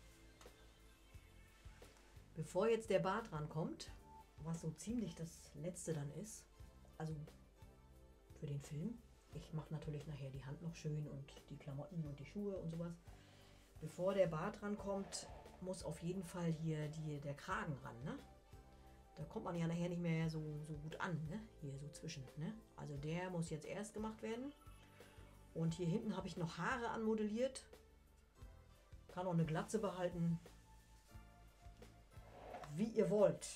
Bevor jetzt der Bart rankommt, was so ziemlich das letzte dann ist, also für den Film. Ich mache natürlich nachher die Hand noch schön und die Klamotten und die Schuhe und sowas. Bevor der Bart rankommt, muss auf jeden Fall hier der Kragen ran, ne? Da kommt man ja nachher nicht mehr so gut an, ne? Hier so zwischen, ne? Also der muss jetzt erst gemacht werden. Und hier hinten habe ich noch Haare anmodelliert. Kann auch eine Glatze behalten. Wie ihr wollt.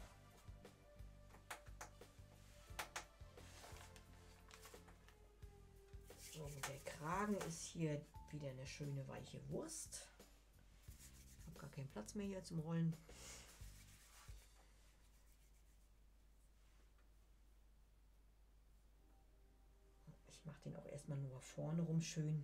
So, der Kragen ist hier wieder eine schöne weiche Wurst. Ich habe gar keinen Platz mehr hier zum Rollen. Ich mache den auch erstmal nur vorne rum schön.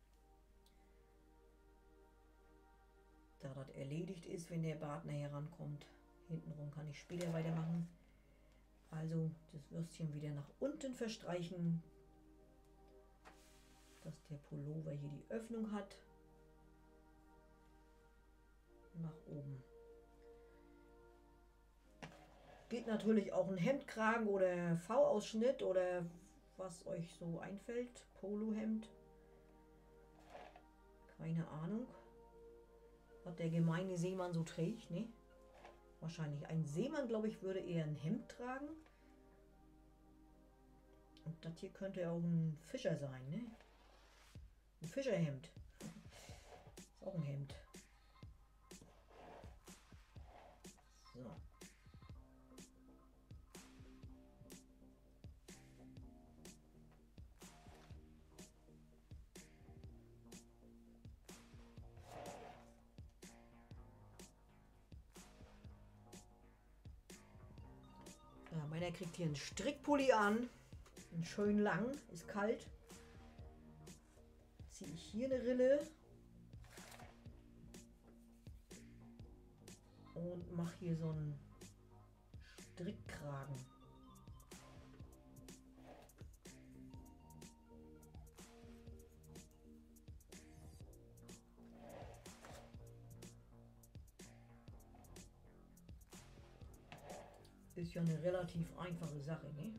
Da das erledigt ist, wenn der Bart nachher rankommt. Hintenrum kann ich später weitermachen. Also das Würstchen wieder nach unten verstreichen, dass der Pullover hier die Öffnung hat. Nach oben. Geht natürlich auch ein Hemdkragen oder V-Ausschnitt oder was euch so einfällt. Polohemd. Keine Ahnung. Was der gemeine Seemann so trägt, ne? Wahrscheinlich ein Seemann, glaube ich, würde eher ein Hemd tragen. Und das hier könnte auch ein Fischer sein, ne? Ein Fischerhemd. Ist auch ein Hemd. So. Ja, meiner kriegt hier einen Strickpulli an. Einen schön lang, ist kalt. Ziehe ich hier eine Rille. Und mache hier so einen Strickkragen. Ist ja eine relativ einfache Sache, ne?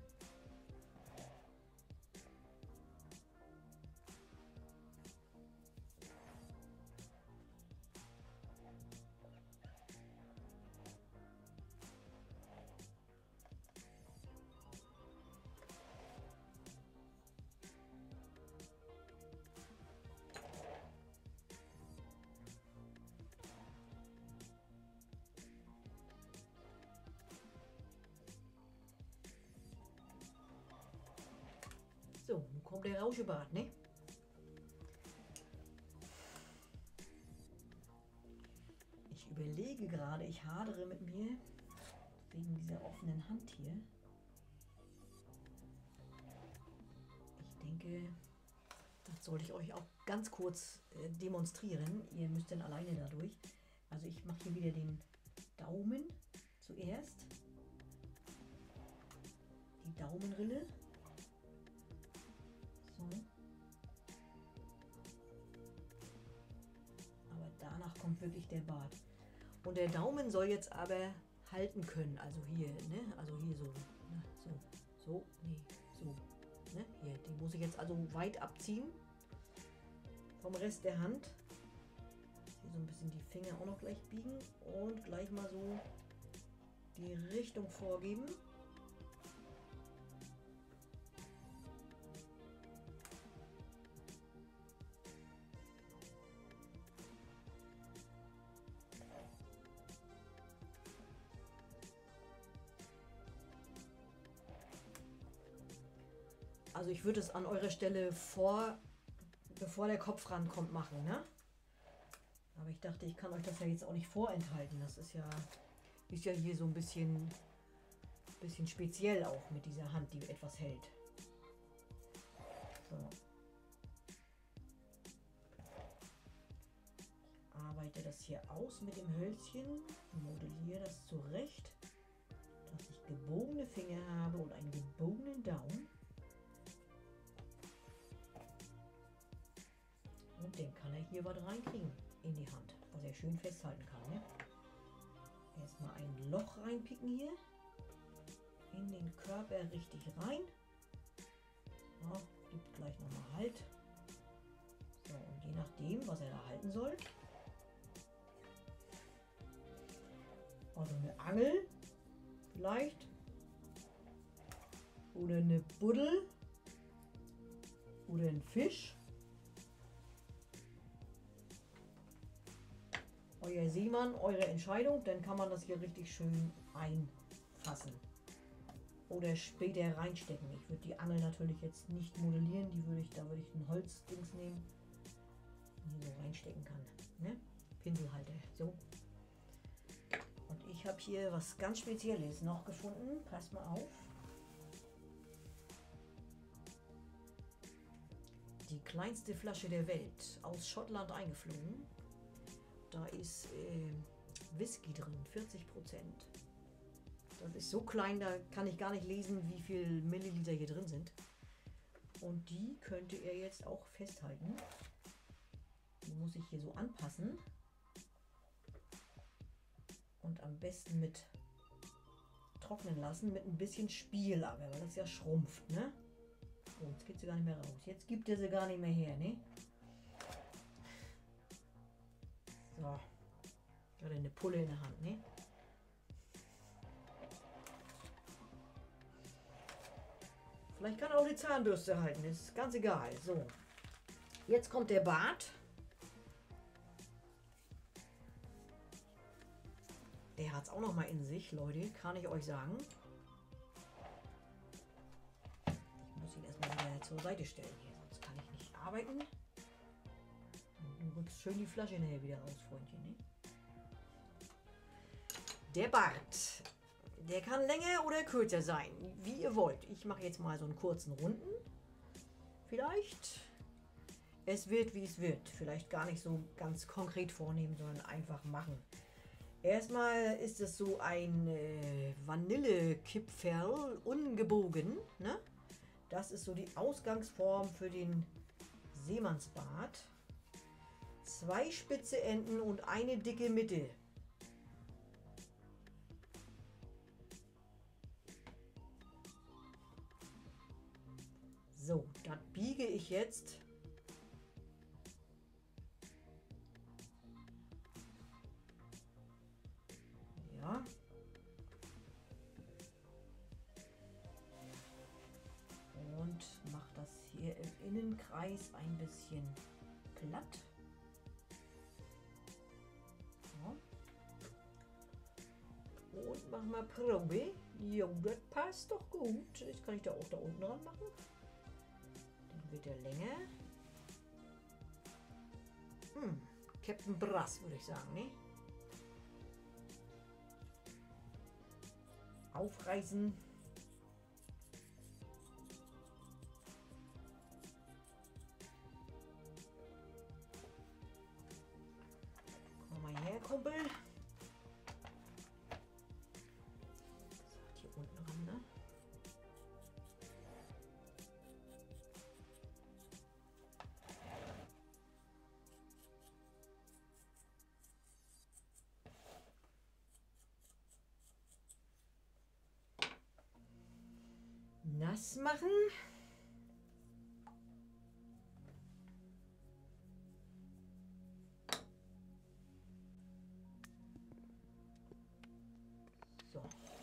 So, nun kommt der Rauschebart, ne? Ich überlege gerade, ich hadere mit mir wegen dieser offenen Hand hier. Ich denke, das sollte ich euch auch ganz kurz demonstrieren. Ihr müsst dann alleine dadurch. Also ich mache hier wieder den Daumen zuerst. Die Daumenrille. So. Aber danach kommt wirklich der Bart. Und der Daumen soll jetzt aber halten können. Also hier, ne? Also hier so. Ne? So, nee, so. Ne? Hier, den muss ich jetzt also weit abziehen vom Rest der Hand. Hier so ein bisschen die Finger auch noch gleich biegen und gleich mal so die Richtung vorgeben. Also ich würde es an eurer Stelle bevor der Kopf rankommt, machen, ne? Aber ich dachte, ich kann euch das ja jetzt auch nicht vorenthalten. Das ist ja hier so ein bisschen speziell auch mit dieser Hand, die etwas hält. So. Ich arbeite das hier aus mit dem Hölzchen, modelliere das zurecht, dass ich gebogene Finger habe und einen gebogenen Daumen. Und dann kann er hier was reinkriegen. in die Hand, was er schön festhalten kann. Ne? Erstmal ein Loch reinpicken hier. In den Körper richtig rein. Ja, gibt gleich nochmal Halt. So, und je nachdem, was er da halten soll. Also eine Angel vielleicht. Oder eine Buddel. Oder ein Fisch. Euer Seemann, eure Entscheidung. Dann kann man das hier richtig schön einfassen. Oder später reinstecken. Ich würde die Angel natürlich jetzt nicht modellieren. Da würde ich ein Holzdings nehmen. Hier so reinstecken kann. Ne? Pinselhalter. So. Und ich habe hier was ganz Spezielles noch gefunden. Passt mal auf. Die kleinste Flasche der Welt. Aus Schottland eingeflogen. Da ist Whisky drin. 40%. Das ist so klein, da kann ich gar nicht lesen, wie viel Milliliter hier drin sind. Und die könnte er jetzt auch festhalten. Die muss ich hier so anpassen. Und am besten mit trocknen lassen, mit ein bisschen Spiel, aber weil das ja schrumpft, ne? Oh, jetzt geht sie gar nicht mehr raus. Jetzt gibt er sie gar nicht mehr her, ne? So. Hat eine Pulle in der Hand, ne? Vielleicht kann er auch die Zahnbürste halten, ist ganz egal. So, jetzt kommt der Bart. Der hat es auch noch mal in sich, Leute, kann ich euch sagen. Ich muss ihn erstmal wieder zur Seite stellen hier, sonst kann ich nicht arbeiten. Du rückst schön die Flasche nachher wieder raus, Freundchen. Ne? Der Bart. Der kann länger oder kürzer sein, wie ihr wollt. Ich mache jetzt mal so einen kurzen Runden. Vielleicht. Es wird, wie es wird. Vielleicht gar nicht so ganz konkret vornehmen, sondern einfach machen. Erstmal ist es so ein Vanillekipferl, ungebogen. Ne? Das ist so die Ausgangsform für den Seemannsbart. 2 spitze Enden und eine dicke Mitte. So, das biege ich jetzt ja. Und mache das hier im Innenkreis ein bisschen glatt. So. Und mach mal Probe. Jo, das passt doch gut. Jetzt kann ich da auch da unten dran machen. Wird er länger. Captain Brass, würde ich sagen, ne? Aufreißen. Komm mal her, Kumpel. So, hier unten ran, ne? Nass machen. So.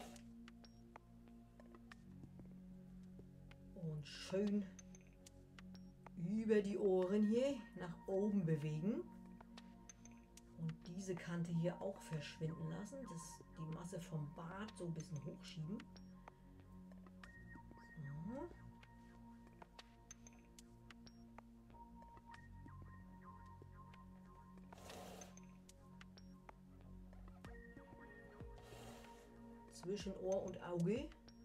Und schön über die Ohren hier nach oben bewegen. Und diese Kante hier auch verschwinden lassen. Die Masse vom Bart so ein bisschen hochschieben. So. Zwischen Ohr und Auge.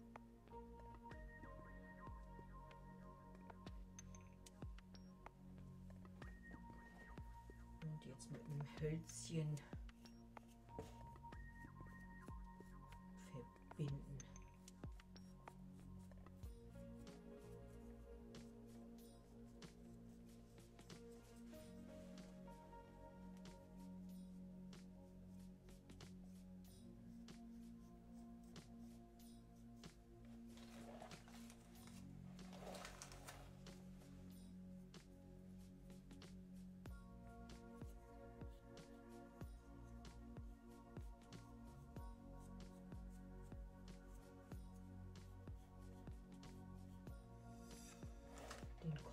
Und jetzt mit einem Hölzchen verbinden.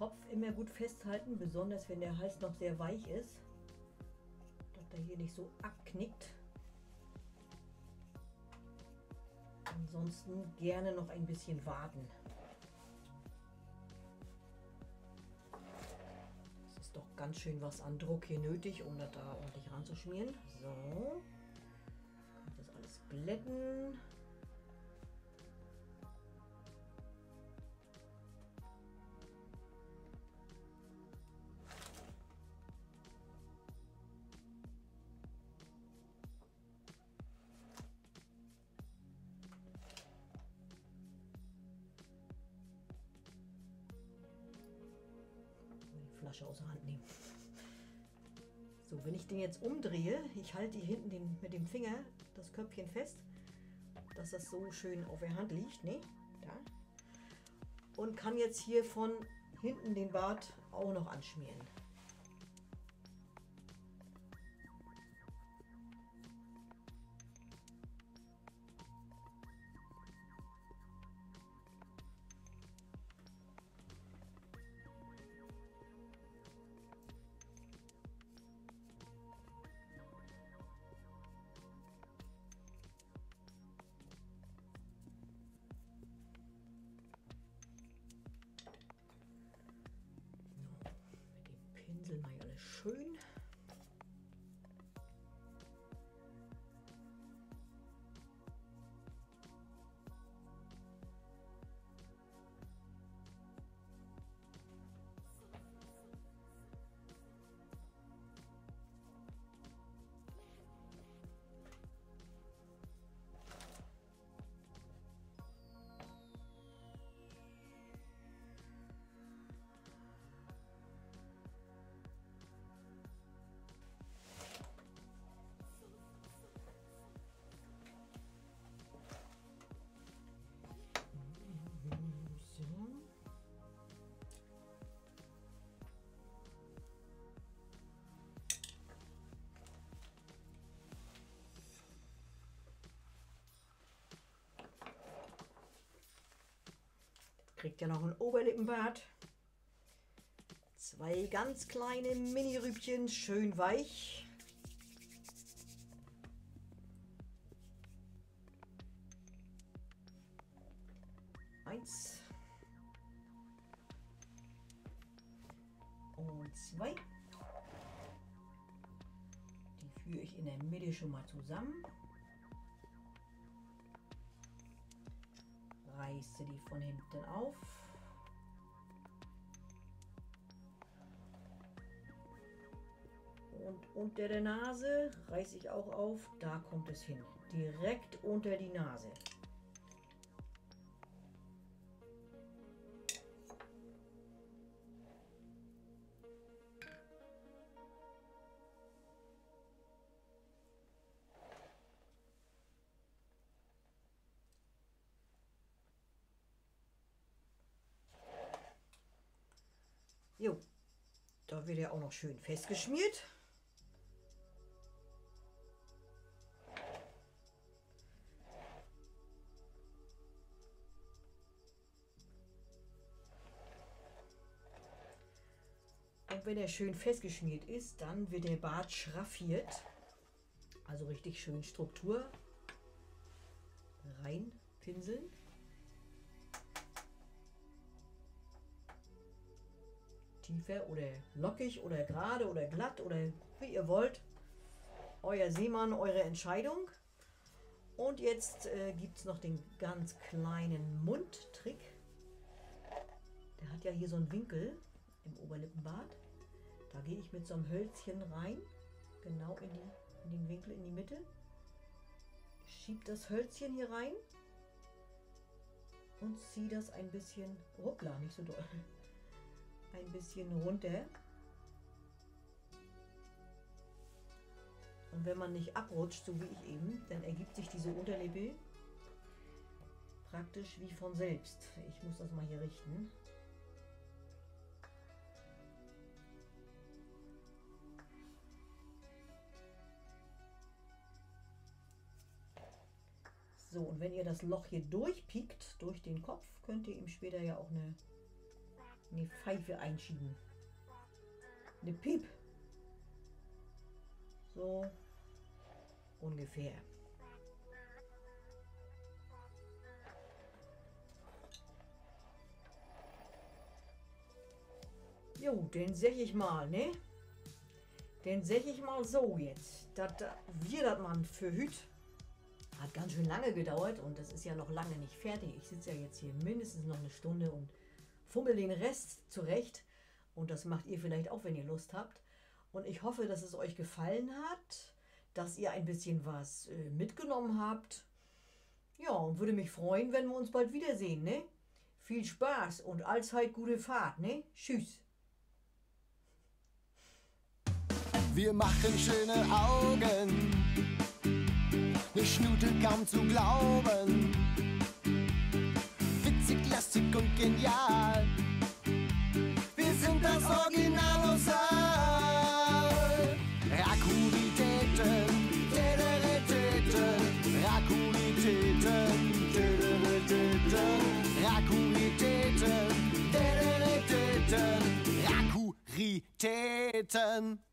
Kopf immer gut festhalten, besonders wenn der Hals noch sehr weich ist, dass der hier nicht so abknickt. Ansonsten gerne noch ein bisschen warten. Es ist doch ganz schön was an Druck hier nötig, um das da ordentlich ranzuschmieren. So, das alles glätten. Flasche aus der Hand nehmen. So, wenn ich den jetzt umdrehe, ich halte hier hinten mit dem Finger das Köpfchen fest, dass das so schön auf der Hand liegt, ne? Da. Und kann jetzt hier von hinten den Bart auch noch anschmieren. Pinsel mal alles schön. Kriegt ja noch ein Oberlippenbart. 2 ganz kleine Mini-Rübchen, schön weich. Eins. Und 2. Die führe ich in der Mitte schon mal zusammen. Reiße die von hinten auf. Und unter der Nase reiße ich auch auf. Da kommt es hin. Direkt unter die Nase. Jo, da wird er auch noch schön festgeschmiert. Und wenn er schön festgeschmiert ist, dann wird der Bart schraffiert. Also richtig schön Struktur reinpinseln. Tiefer oder lockig oder gerade oder glatt oder wie ihr wollt. Euer Seemann, eure Entscheidung. Und jetzt gibt es noch den ganz kleinen Mundtrick. Der hat ja hier so einen Winkel im Oberlippenbart. Da gehe ich mit so einem Hölzchen rein, genau in den Winkel in die Mitte. Schiebe das Hölzchen hier rein und ziehe das ein bisschen, hoppla, nicht so doll, ein bisschen runter. Und wenn man nicht abrutscht, so wie ich eben, dann ergibt sich diese Unterlippe praktisch wie von selbst. Ich muss das mal hier richten. So, und wenn ihr das Loch hier durchpiekt, durch den Kopf, könnt ihr ihm später ja auch eine Eine Pfeife einschieben. Eine Piep. So ungefähr. Jo, den sag ich mal, ne? Den sag ich mal so jetzt. Wir das Mann für Hüt. Hat ganz schön lange gedauert und das ist ja noch lange nicht fertig. Ich sitze ja jetzt hier mindestens noch eine Stunde und fummel den Rest zurecht. Und das macht ihr vielleicht auch, wenn ihr Lust habt. Und ich hoffe, dass es euch gefallen hat, dass ihr ein bisschen was mitgenommen habt. Ja, und würde mich freuen, wenn wir uns bald wiedersehen, ne? Viel Spaß und allzeit gute Fahrt, ne? Tschüss. Wir machen schöne Augen, ne Schnute kaum zu glauben. Witzig, lastig und genial. Wir sind das Original aus Saal. Rakuritäten, Rakuritäten, Rakuritäten, Rakuritäten.